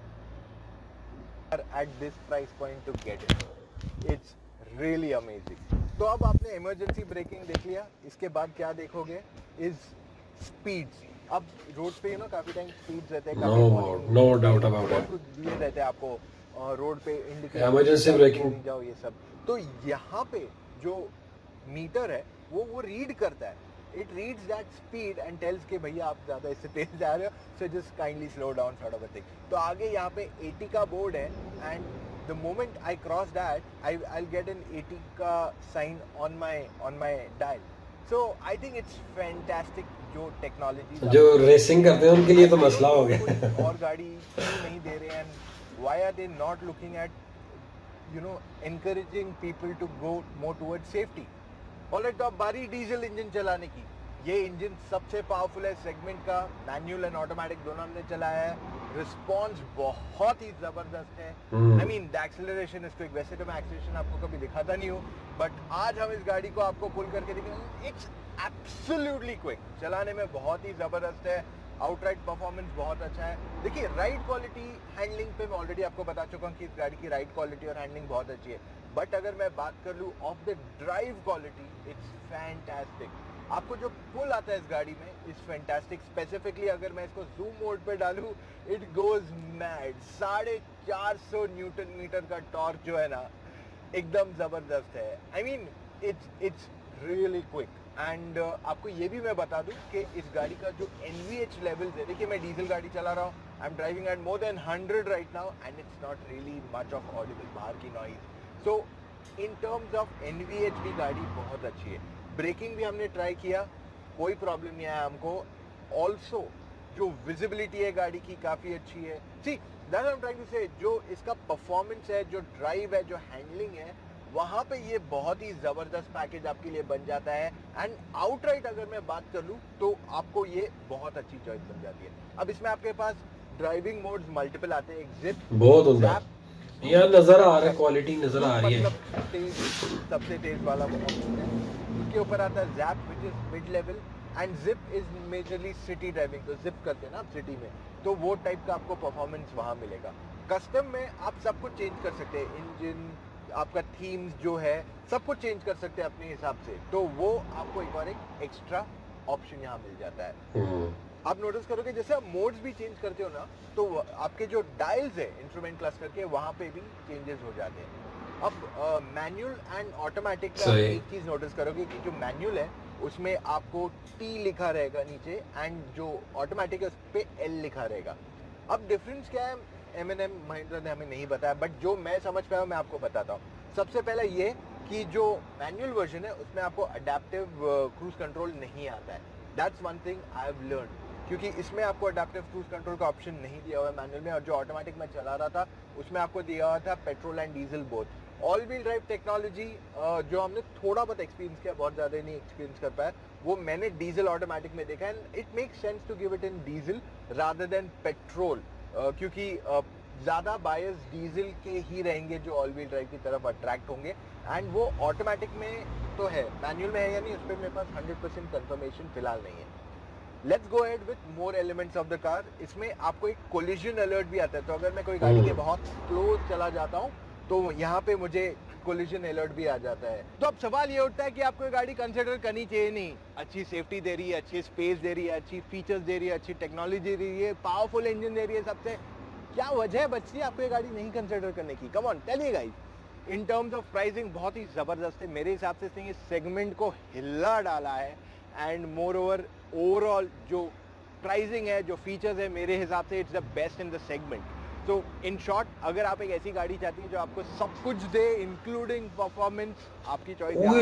speed at this price point to get it. It's really amazing. तो अब आपने इमरजेंसी ब्रेकिंग देख लिया, इसके बाद क्या देखोगे is speeds. अब रोड पे काफी टाइम स्पीड रहते हैं, नो डाउट अबाउट इट, कुछ दिए रहते हैं आपको रोड पे इंडिकेटर, इमरजेंसी ब्रेकिंग जाओ ये सब। तो यहाँ पे जो मीटर है वो रीड करता है, it reads that speed and tells के भैया आप ज्यादा इससे तेज जा रहे हो, so just kindly slow down sort of a thing. तो आगे यहाँ पे 80 का बोर्ड है and the moment I cross that I will get an 80 का sign on my dial. So I think it's fantastic जो टेक्नोलॉजी जो रेसिंग करते हैं उनके लिए तो मसला हो गया। और गाड़ी क्यों नहीं दे रहे हैं, why are they not looking at encouraging people to go more towards safety? Alright, तो अब बारी डीजल इंजन चलाने की। ये इंजन सबसे पावरफुल है सेगमेंट का, मैनुअल एंड ऑटोमेटिक दोनों हमने चलाया है। रिस्पॉन्स बहुत ही जबरदस्त है। I mean the acceleration is quick. वैसे तो मैं एक्सेलरेशन आपको कभी दिखाता नहीं हूँ, बट आज हम इस गाड़ी को आपको पुल करके दिखाएंगे। इट्स एब्सोल्युटली क्विक, चलाने में बहुत ही जबरदस्त है। आउटराइट परफॉर्मेंस बहुत अच्छा है। देखिए राइड क्वालिटी, हैंडलिंग पे मैं ऑलरेडी आपको बता चुका हूँ कि इस गाड़ी की राइड क्वालिटी और हैंडलिंग बहुत अच्छी है, बट अगर मैं बात कर लूँ ऑफ ड ड्राइव क्वालिटी, इट्स फैंटास्टिक। आपको जो पुल आता है इस गाड़ी में इज फैंटास्टिक। स्पेसिफिकली अगर मैं इसको जूम मोड पे डालूं, it goes mad. 450 newton metre का टॉर्क जो है ना, एकदम जबरदस्त है। I mean it's really quick. And आपको ये भी मैं बता दूं कि इस गाड़ी का जो NVH लेवल्स है, देखिए मैं डीजल गाड़ी चला रहा हूँ, I am driving at more than 100 right now and it's not really much of audible बाहर की noise. So in terms of NVH भी गाड़ी बहुत अच्छी है। ब्रेकिंग भी हमने ट्राई किया, कोई प्रॉब्लम नहीं आया हमको। ऑल्सो जो विजिबिलिटी है गाड़ी की काफ़ी अच्छी है। See that's I am trying to say, जो इसका परफॉर्मेंस है, जो ड्राइव है, जो हैंडलिंग है, वहाँ पे ये बहुत ही ज़बरदस्त पैकेज आपके लिए बन जाता है। एंड आउटराइट अगर मैं बात कर लूँ तो आपको ये बहुत अच्छी चॉइस बन जाती है। अब इसमें आपके पास ड्राइविंग मोड्स मल्टीपल आते हैं, एक जिप बहुत होता है, यहाँ नजर आ रहा है, क्वालिटी नजर आ रही है। मतलब सबसे तेज वाला वो ऑप्शन है। उसके ऊपर आता है zap which is mid level and zip is majorly city driving. तो जिप करते हैं ना आप सिटी में, तो वो टाइप का आपको परफॉर्मेंस वहाँ मिलेगा। कस्टम में आप सब कुछ चेंज कर सकते हैं, इंजन, आपका थीम्स जो है सब कुछ चेंज कर सकते हैं अपने हिसाब से। तो वो आपको एक और एक एक्स्ट्रा ऑप्शन यहाँ मिल जाता है। आप नोटिस करोगे जैसे आप मोड्स भी चेंज करते हो ना, तो आपके जो डायल्स है इंस्ट्रूमेंट क्लस्टर के, वहाँ पे भी चेंजेस हो जाते हैं। अब मैनुअल एंड ऑटोमेटिक का एक चीज नोटिस करोगे कि जो मैनुअल है उसमें आपको T लिखा रहेगा नीचे एंड जो ऑटोमेटिक है उस पे L लिखा रहेगा। अब डिफरेंस क्या है M&M महिंद्रा ने हमें नहीं बताया, बट जो मैं समझ पाया मैं आपको बताता हूँ। सबसे पहले ये कि जो मैनुअल वर्जन है उसमें आपको अडेप्टिव क्रूज कंट्रोल नहीं आता है। That's one thing I have learn, क्योंकि इसमें आपको अडेप्टिव क्रूज कंट्रोल का ऑप्शन नहीं दिया हुआ है मैनुअल में। और जो ऑटोमेटिक में चला रहा था उसमें आपको दिया हुआ था petrol and diesel both. All wheel drive technology जो हमने थोड़ा बहुत एक्सपीरियंस किया, बहुत ज़्यादा नहीं एक्सपीरियंस कर पाया, वो मैंने डीजल ऑटोमेटिक में देखा and it makes sense to give it in diesel rather than petrol, क्योंकि ज़्यादा बायस डीजल के ही रहेंगे जो ऑल व्हील ड्राइव की तरफ अट्रैक्ट होंगे, एंड वो ऑटोमेटिक में तो है, मैनुअल में है या नहीं उस पर मेरे पास 100% कंफर्मेशन फिलहाल नहीं है। Let's go ahead with more elements of the car. इसमें आपको एक कोलिजन अलर्ट भी आता है, तो अगर मैं कोई गाड़ी के बहुत क्लोज चला जाता हूँ तो यहाँ पे मुझे कोलिजन अलर्ट भी आ जाता है। तो अब सवाल ये उठता है कि आपको ये गाड़ी कंसिडर करनी चाहिए नहीं, अच्छी सेफ्टी दे रही है, अच्छी स्पेस दे रही है, अच्छी फीचर्स दे रही है, अच्छी टेक्नोलॉजी दे रही है, पावरफुल इंजन दे रही है, सबसे क्या वजह बचती है आपको ये गाड़ी नहीं कंसिडर करने की? Come on tell me guys. In terms of pricing बहुत ही जबरदस्त है मेरे हिसाब से, इसने ये सेगमेंट को हिला डाला है, एंड मोर ओवर ओवरऑल जो प्राइसिंग है, जो फीचर्स है, मेरे हिसाब से it's the best in the segment. तो इन शॉर्ट, अगर आप एक ऐसी गाड़ी चाहती हैं जो आपको सब कुछ दे इंक्लूडिंग परफॉर्मेंस, आपकी चॉइस है।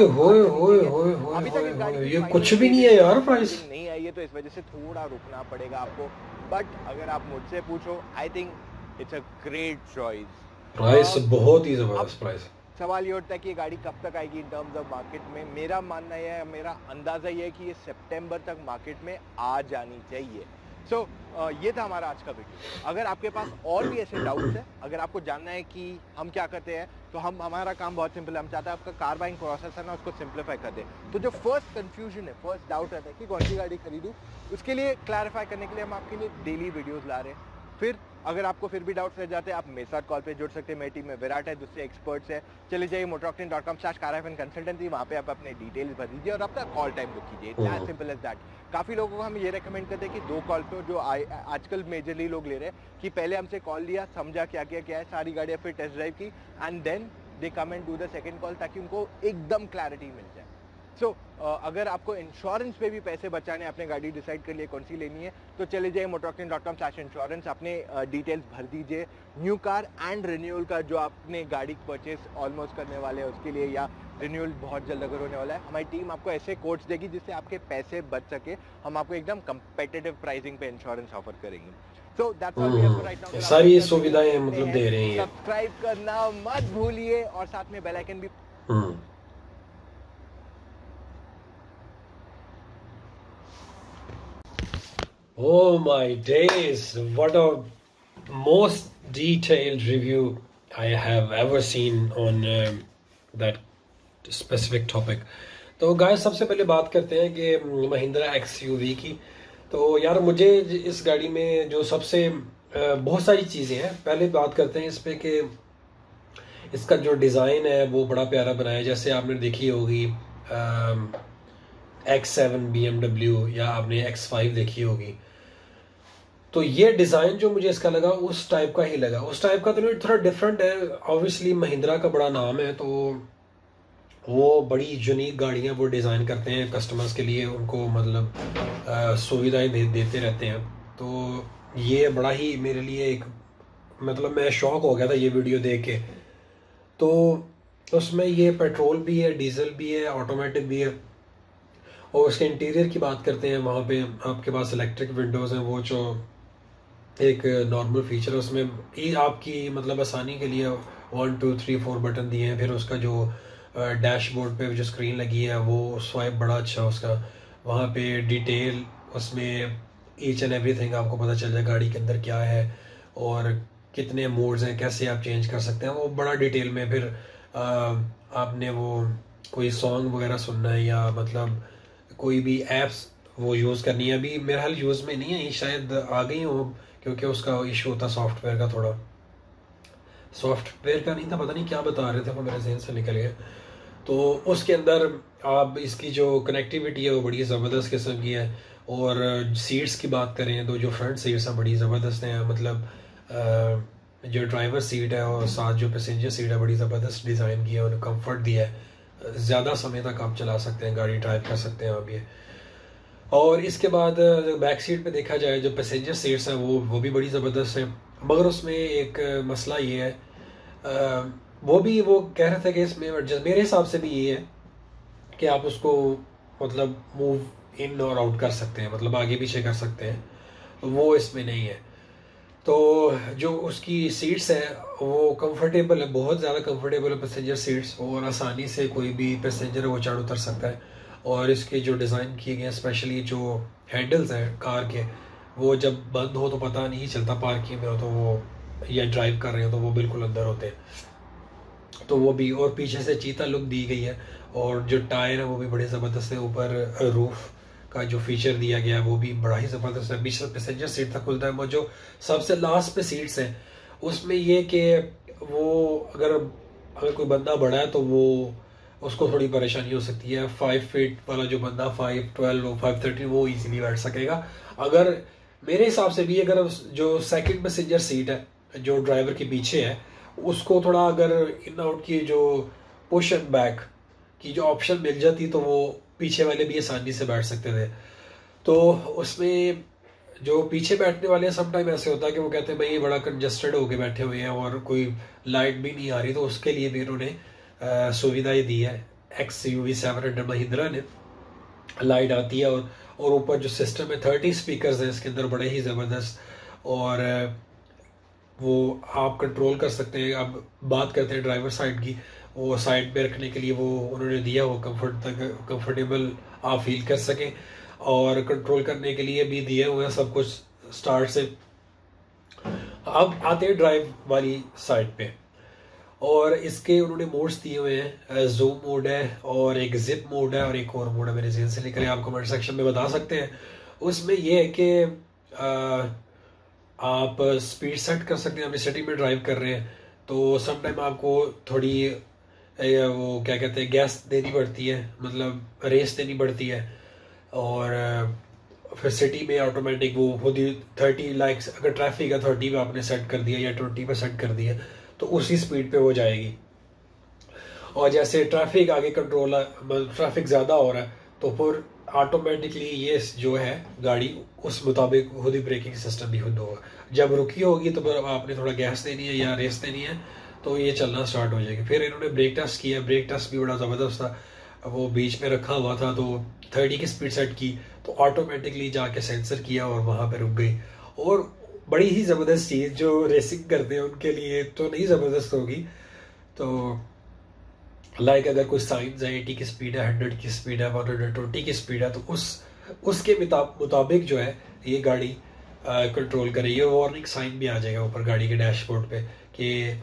अभी तक गाड़ी ये कुछ भी नहीं है यार, प्राइस नहीं आई है तो इस वजह से थोड़ा रुकना पड़ेगा आपको, बट अगर आप मुझसे पूछो I think it's a great choice. Price बहुत ही जबरदस्त प्राइस। सवाल ये उठता है कि ये गाड़ी कब तक आएगी इन टर्म्स ऑफ मार्केट में। मेरा मानना यह है, मेरा अंदाजा ये है कि ये सितंबर तक मार्केट में आ जानी चाहिए। सो ये था हमारा आज का वीडियो। अगर आपके पास और भी ऐसे डाउट्स हैं, अगर आपको जानना है कि हम क्या करते हैं, तो हमारा काम बहुत सिंपल है। हम चाहते हैं आपका कार बाइंग प्रोसेस है ना, उसको सिंप्लीफाई कर दे। तो जो फर्स्ट कंफ्यूजन है, फर्स्ट डाउट रहता है कि कौन सी गाड़ी खरीदूं, उसके लिए क्लैरिफाई करने के लिए हम आपके लिए डेली वीडियोस ला रहे हैं। फिर अगर आपको फिर भी डाउट्स रह जाते हैं, आप मेरे साथ कॉल पे जुड़ सकते हैं। मेरी टीम में विराट है, दूसरे एक्सपर्ट्स है। चले जाइए motoroctane.com/car-consultancy, वहाँ पे आप अपने डिटेल्स भर दीजिए और अपना कॉल टाइम बुक कीजिए। It's simple as that. काफ़ी लोगों को हम ये रेकमेंड करते हैं कि 2 कॉल पे, जो आजकल मेजरली लोग ले रहे हैं, कि पहले हमसे कॉल लिया, समझा क्या क्या है, सारी गाड़ियाँ फिर टेस्ट ड्राइव की, and then they come and do the second call, ताकि उनको एकदम क्लैरिटी मिल जाए। सो अगर आपको इंश्योरेंस पे भी पैसे बचाने, अपने गाड़ी डिसाइड कर लिए कौन सी लेनी है, तो चले जाइए motoroctane.com/insurance, अपने डिटेल्स भर दीजिए। न्यू कार एंड रिन्यूअल का जो आपने गाड़ी परचेस ऑलमोस्ट करने वाले हैं उसके लिए, या रिन्यूअल बहुत जल्द अगर होने वाला है, हमारी टीम आपको ऐसे कोड्स देगी जिससे आपके पैसे बच सके। हम आपको एकदम कंपेटिटिव प्राइसिंग पे इंश्योरेंस ऑफर करेंगे। So that's all we have for right now. सारी सुविधाएं मतलब दे रहे हैं। सब्सक्राइब करना मत भूलिए और साथ में बेल आइकन भी। Oh my days, what a most detailed review I have ever seen on that specific topic. तो गाइस, सबसे पहले बात करते हैं कि महिंद्रा XUV की। तो यार, मुझे इस गाड़ी में जो सबसे बहुत सारी चीज़ें हैं। पहले बात करते हैं इस पे कि इसका जो डिज़ाइन है वो बड़ा प्यारा बनाया है। जैसे आपने देखी होगी X7 BMW, या आपने X5 देखी होगी, तो ये डिज़ाइन जो मुझे इसका लगा उस टाइप का ही लगा। उस टाइप का तो नहीं, थोड़ा डिफरेंट है। ऑब्वियसली महिंद्रा का बड़ा नाम है, तो वो बड़ी यूनिक गाड़ियाँ वो डिज़ाइन करते हैं कस्टमर्स के लिए, उनको मतलब सुविधाएं देते रहते हैं। तो ये बड़ा ही मेरे लिए एक मतलब मैं शॉक हो गया था ये वीडियो देख के। तो उसमें ये पेट्रोल भी है, डीजल भी है, ऑटोमेटिक भी है। और उसके इंटीरियर की बात करते हैं, वहाँ पे आपके पास इलेक्ट्रिक विंडोज़ हैं, वो जो एक नॉर्मल फीचर है उसमें आपकी मतलब आसानी के लिए 1 2 3 4 बटन दिए हैं। फिर उसका जो डैशबोर्ड पे जो स्क्रीन लगी है वो स्वाइप बड़ा अच्छा उसका, वहाँ पे डिटेल उसमें ईच एंड एवरीथिंग आपको पता चल जाए गाड़ी के अंदर क्या है और कितने मोड्स हैं, कैसे आप चेंज कर सकते हैं, वो बड़ा डिटेल में। फिर आपने वो कोई सॉन्ग वगैरह सुनना है या मतलब कोई भी ऐप्स वो यूज़ करनी है, अभी मेरा हाल यूज़ में नहीं है, शायद आ गई हो, क्योंकि उसका इशू होता सॉफ्टवेयर का, थोड़ा सॉफ्टवेयर का नहीं था, पता नहीं क्या बता रहे थे, वो मेरे जहन से निकल गया। तो उसके अंदर आप इसकी जो कनेक्टिविटी है वो बड़ी ज़बरदस्त किस्म की है। और सीट्स की बात करें तो जो फ्रंट सीट्स हैं बड़ी ज़बरदस्त हैं, मतलब जो ड्राइवर सीट है और साथ जो पैसेंजर सीट है बड़ी ज़बरदस्त डिज़ाइन की है, और कंफर्ट दिया है, ज़्यादा समय तक आप चला सकते हैं, गाड़ी ड्राइव कर सकते हैं आप ये। और इसके बाद बैक सीट पे देखा जाए जो पैसेंजर सीट्स हैं वो भी बड़ी ज़बरदस्त हैं, मगर उसमें एक मसला ये है, वो कह रहे थे कि इसमें मेरे हिसाब से भी ये है कि आप उसको मतलब मूव इन और आउट कर सकते हैं, मतलब आगे पीछे कर सकते हैं, वो इसमें नहीं है। तो जो उसकी सीट्स हैं वो कंफर्टेबल है, बहुत ज़्यादा कंफर्टेबल है पैसेंजर सीट्स, और आसानी से कोई भी पैसेंजर है वो चढ़ उतर सकता है। और इसके जो डिज़ाइन किए गए हैं, स्पेशली जो हैंडल्स हैं कार के, वो जब बंद हो तो पता नहीं चलता, पार्किंग में हो तो वो या ड्राइव कर रहे हो तो वो बिल्कुल अंदर होते हैं, तो वो भी। और पीछे से चीता लुक दी गई है, और जो टायर है वो भी बड़े ज़बरदस्त है। ऊपर रूफ का जो फीचर दिया गया है वो भी बड़ा ही ज़बरदस्त है। बीच में पैसेंजर सीट तक खुलता है। वो जो सबसे लास्ट पे सीट्स हैं उसमें ये कि वो अगर कोई बंदा बड़ा है तो वो उसको थोड़ी परेशानी हो सकती है। 5 फीट वाला जो बंदा 5'12" 5'13" वो इजीली बैठ सकेगा। अगर मेरे हिसाब से भी अगर जो सेकंड पैसेंजर सीट है जो ड्राइवर के पीछे है उसको थोड़ा अगर इन आउट की जो पुश एंड बैक की जो ऑप्शन मिल जाती तो वो पीछे वाले भी आसानी से बैठ सकते थे। तो उसमें जो पीछे बैठने वाले हैं समटाइम ऐसे होता है कि वो कहते हैं भाई ये बड़ा कंजस्टेड होके बैठे हुए हैं और कोई लाइट भी नहीं आ रही, तो उसके लिए भी इन्होंने सुविधाएं दी है। XUV 700 महिंद्रा ने लाइट आती है, और ऊपर जो सिस्टम है 30 स्पीकर्स है इसके अंदर बड़े ही ज़बरदस्त, और वो आप कंट्रोल कर सकते हैं। अब बात करते हैं ड्राइवर साइड की, वो साइड पे रखने के लिए वो उन्होंने दिया वो कंफर्टेबल आप फील कर सकें, और कंट्रोल करने के लिए भी दिए हुए हैं सब कुछ स्टार्ट से। अब आते हैं ड्राइव वाली साइड पे, और इसके उन्होंने मोड्स दिए हुए हैं। जूम मोड है और एक जिप मोड है और एक और मोड है, मेरे जहन से लेकर आप कमेंट सेक्शन में बता सकते हैं। उसमें ये है कि आप स्पीड सेट कर सकते हैं। अपनी सिटी में ड्राइव कर रहे हैं तो समटाइम आपको थोड़ी वो क्या कहते हैं गैस देनी पड़ती है, मतलब रेस देनी पड़ती है, और फिर सिटी में ऑटोमेटिक वो खुद ही 30 लाइक्स अगर ट्रैफिक है 30 पे आपने सेट कर दिया या 20 पे सेट कर दिया तो उसी स्पीड पे हो जाएगी। और जैसे ट्रैफिक आगे कंट्रोल ट्रैफिक ज़्यादा हो रहा है तो फिर ऑटोमेटिकली ये जो है गाड़ी उस मुताबिक खुद ही ब्रेकिंग सिस्टम भी खुद होगा। जब रुकी होगी तो फिर आपने थोड़ा गैस देनी है या रेस देनी है तो ये चलना स्टार्ट हो जाएगी। फिर इन्होंने ब्रेक टेस्ट किया, ब्रेक टेस्ट भी बड़ा ज़बरदस्त था। वो बीच में रखा हुआ था तो 30 की स्पीड सेट की तो ऑटोमेटिकली जाके सेंसर किया और वहाँ पे रुक गई। और बड़ी ही ज़बरदस्त चीज़, जो रेसिंग करते हैं उनके लिए तो नहीं ज़बरदस्त होगी, तो लाइक अगर कोई साइंस है 80 की स्पीड है, 100 की स्पीड है, 120 की स्पीड है तो उसके मुताबिक जो है ये गाड़ी कंट्रोल करेगी। और वार्निंग साइन भी आ जाएगा ऊपर गाड़ी के डैशबोर्ड पे कि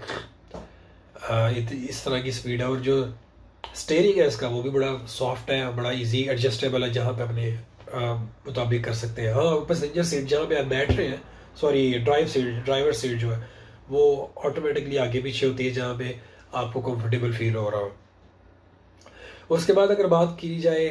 इस तरह की स्पीड है। और जो स्टेयरिंग है इसका वो भी बड़ा सॉफ्ट है, बड़ा इजी एडजस्टेबल है, जहाँ पे अपने मुताबिक कर सकते हैं। हाँ, पैसेंजर सीट जहाँ पे आप बैठ रहे हैं, सॉरी ड्राइवर सीट जो है वो ऑटोमेटिकली आगे पीछे होती है जहाँ पे आपको कंफर्टेबल फील हो रहा हो। उसके बाद अगर बात की जाए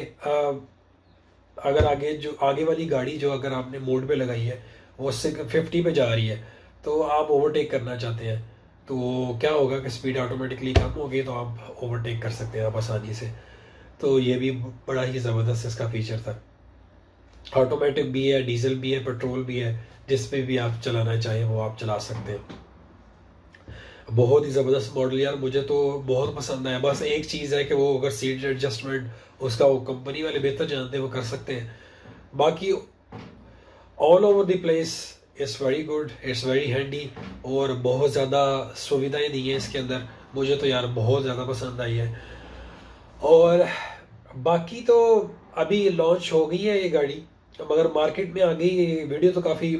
अगर आगे वाली गाड़ी जो अगर आपने मोड पे लगाई है वो 50 पे जा रही है तो आप ओवरटेक करना चाहते हैं तो क्या होगा कि स्पीड ऑटोमेटिकली कम होगी तो आप ओवरटेक कर सकते हैं आप आसानी से। तो ये भी बड़ा ही ज़बरदस्त इसका फीचर था। ऑटोमेटिक भी है, डीजल भी है, पेट्रोल भी है, जिसमें भी आप चलाना चाहें वो आप चला सकते हैं। बहुत ही ज़बरदस्त मॉडल यार, मुझे तो बहुत पसंद आया। बस एक चीज़ है कि वो अगर सीट एडजस्टमेंट उसका वो कंपनी वाले बेहतर जानते हैं वो कर सकते हैं। बाकी all over the place it's very good, it's very handy, और बहुत ज़्यादा सुविधाएं दी हैं इसके अंदर। मुझे तो यार बहुत ज़्यादा पसंद आई है। और बाकी तो अभी लॉन्च हो गई है ये गाड़ी, मगर मार्केट में आ गई। वीडियो तो काफ़ी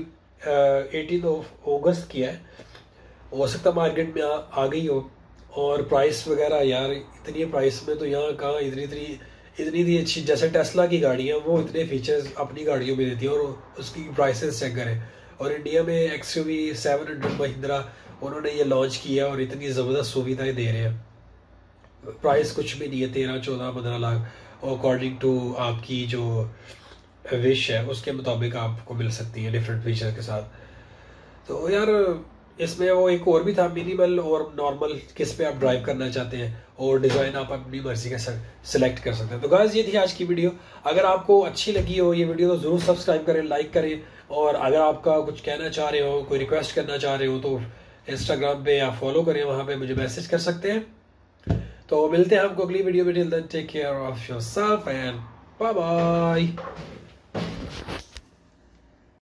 18 अगस्त की है, हो सकता मार्केट में आ गई हो। और प्राइस वगैरह यार इतनी प्राइस में तो यहाँ कहाँ इतनी अच्छी, जैसे टेस्ला की गाड़ियाँ वो इतने फीचर्स अपनी गाड़ियों में देती हैं और उसकी प्राइसेस चेक करें। और इंडिया में XUV 700 महिंद्रा उन्होंने ये लॉन्च किया और इतनी ज़बरदस्त सुविधाएं दे रहे हैं। प्राइस कुछ भी नहीं है, 13, 14, 15 लाख और अकॉर्डिंग टू आपकी जो विश है उसके मुताबिक आपको मिल सकती है डिफरेंट फीचर के साथ। तो यार इसमें वो एक और भी था, मिनिमल और नॉर्मल, किस पे आप ड्राइव करना चाहते हैं, और डिज़ाइन आप अपनी मर्जी का सिलेक्ट कर सकते हैं। तो गाइस ये थी आज की वीडियो। अगर आपको अच्छी लगी हो ये वीडियो तो ज़रूर सब्सक्राइब करें, लाइक करें, और अगर आपका कुछ कहना चाह रहे हो, कोई रिक्वेस्ट करना चाह रहे हो तो इंस्टाग्राम पे या फॉलो करें, वहाँ पे मुझे मैसेज कर सकते हैं। तो मिलते हैं आपको अगली वीडियो में। Till then take care of yourself and bye bye.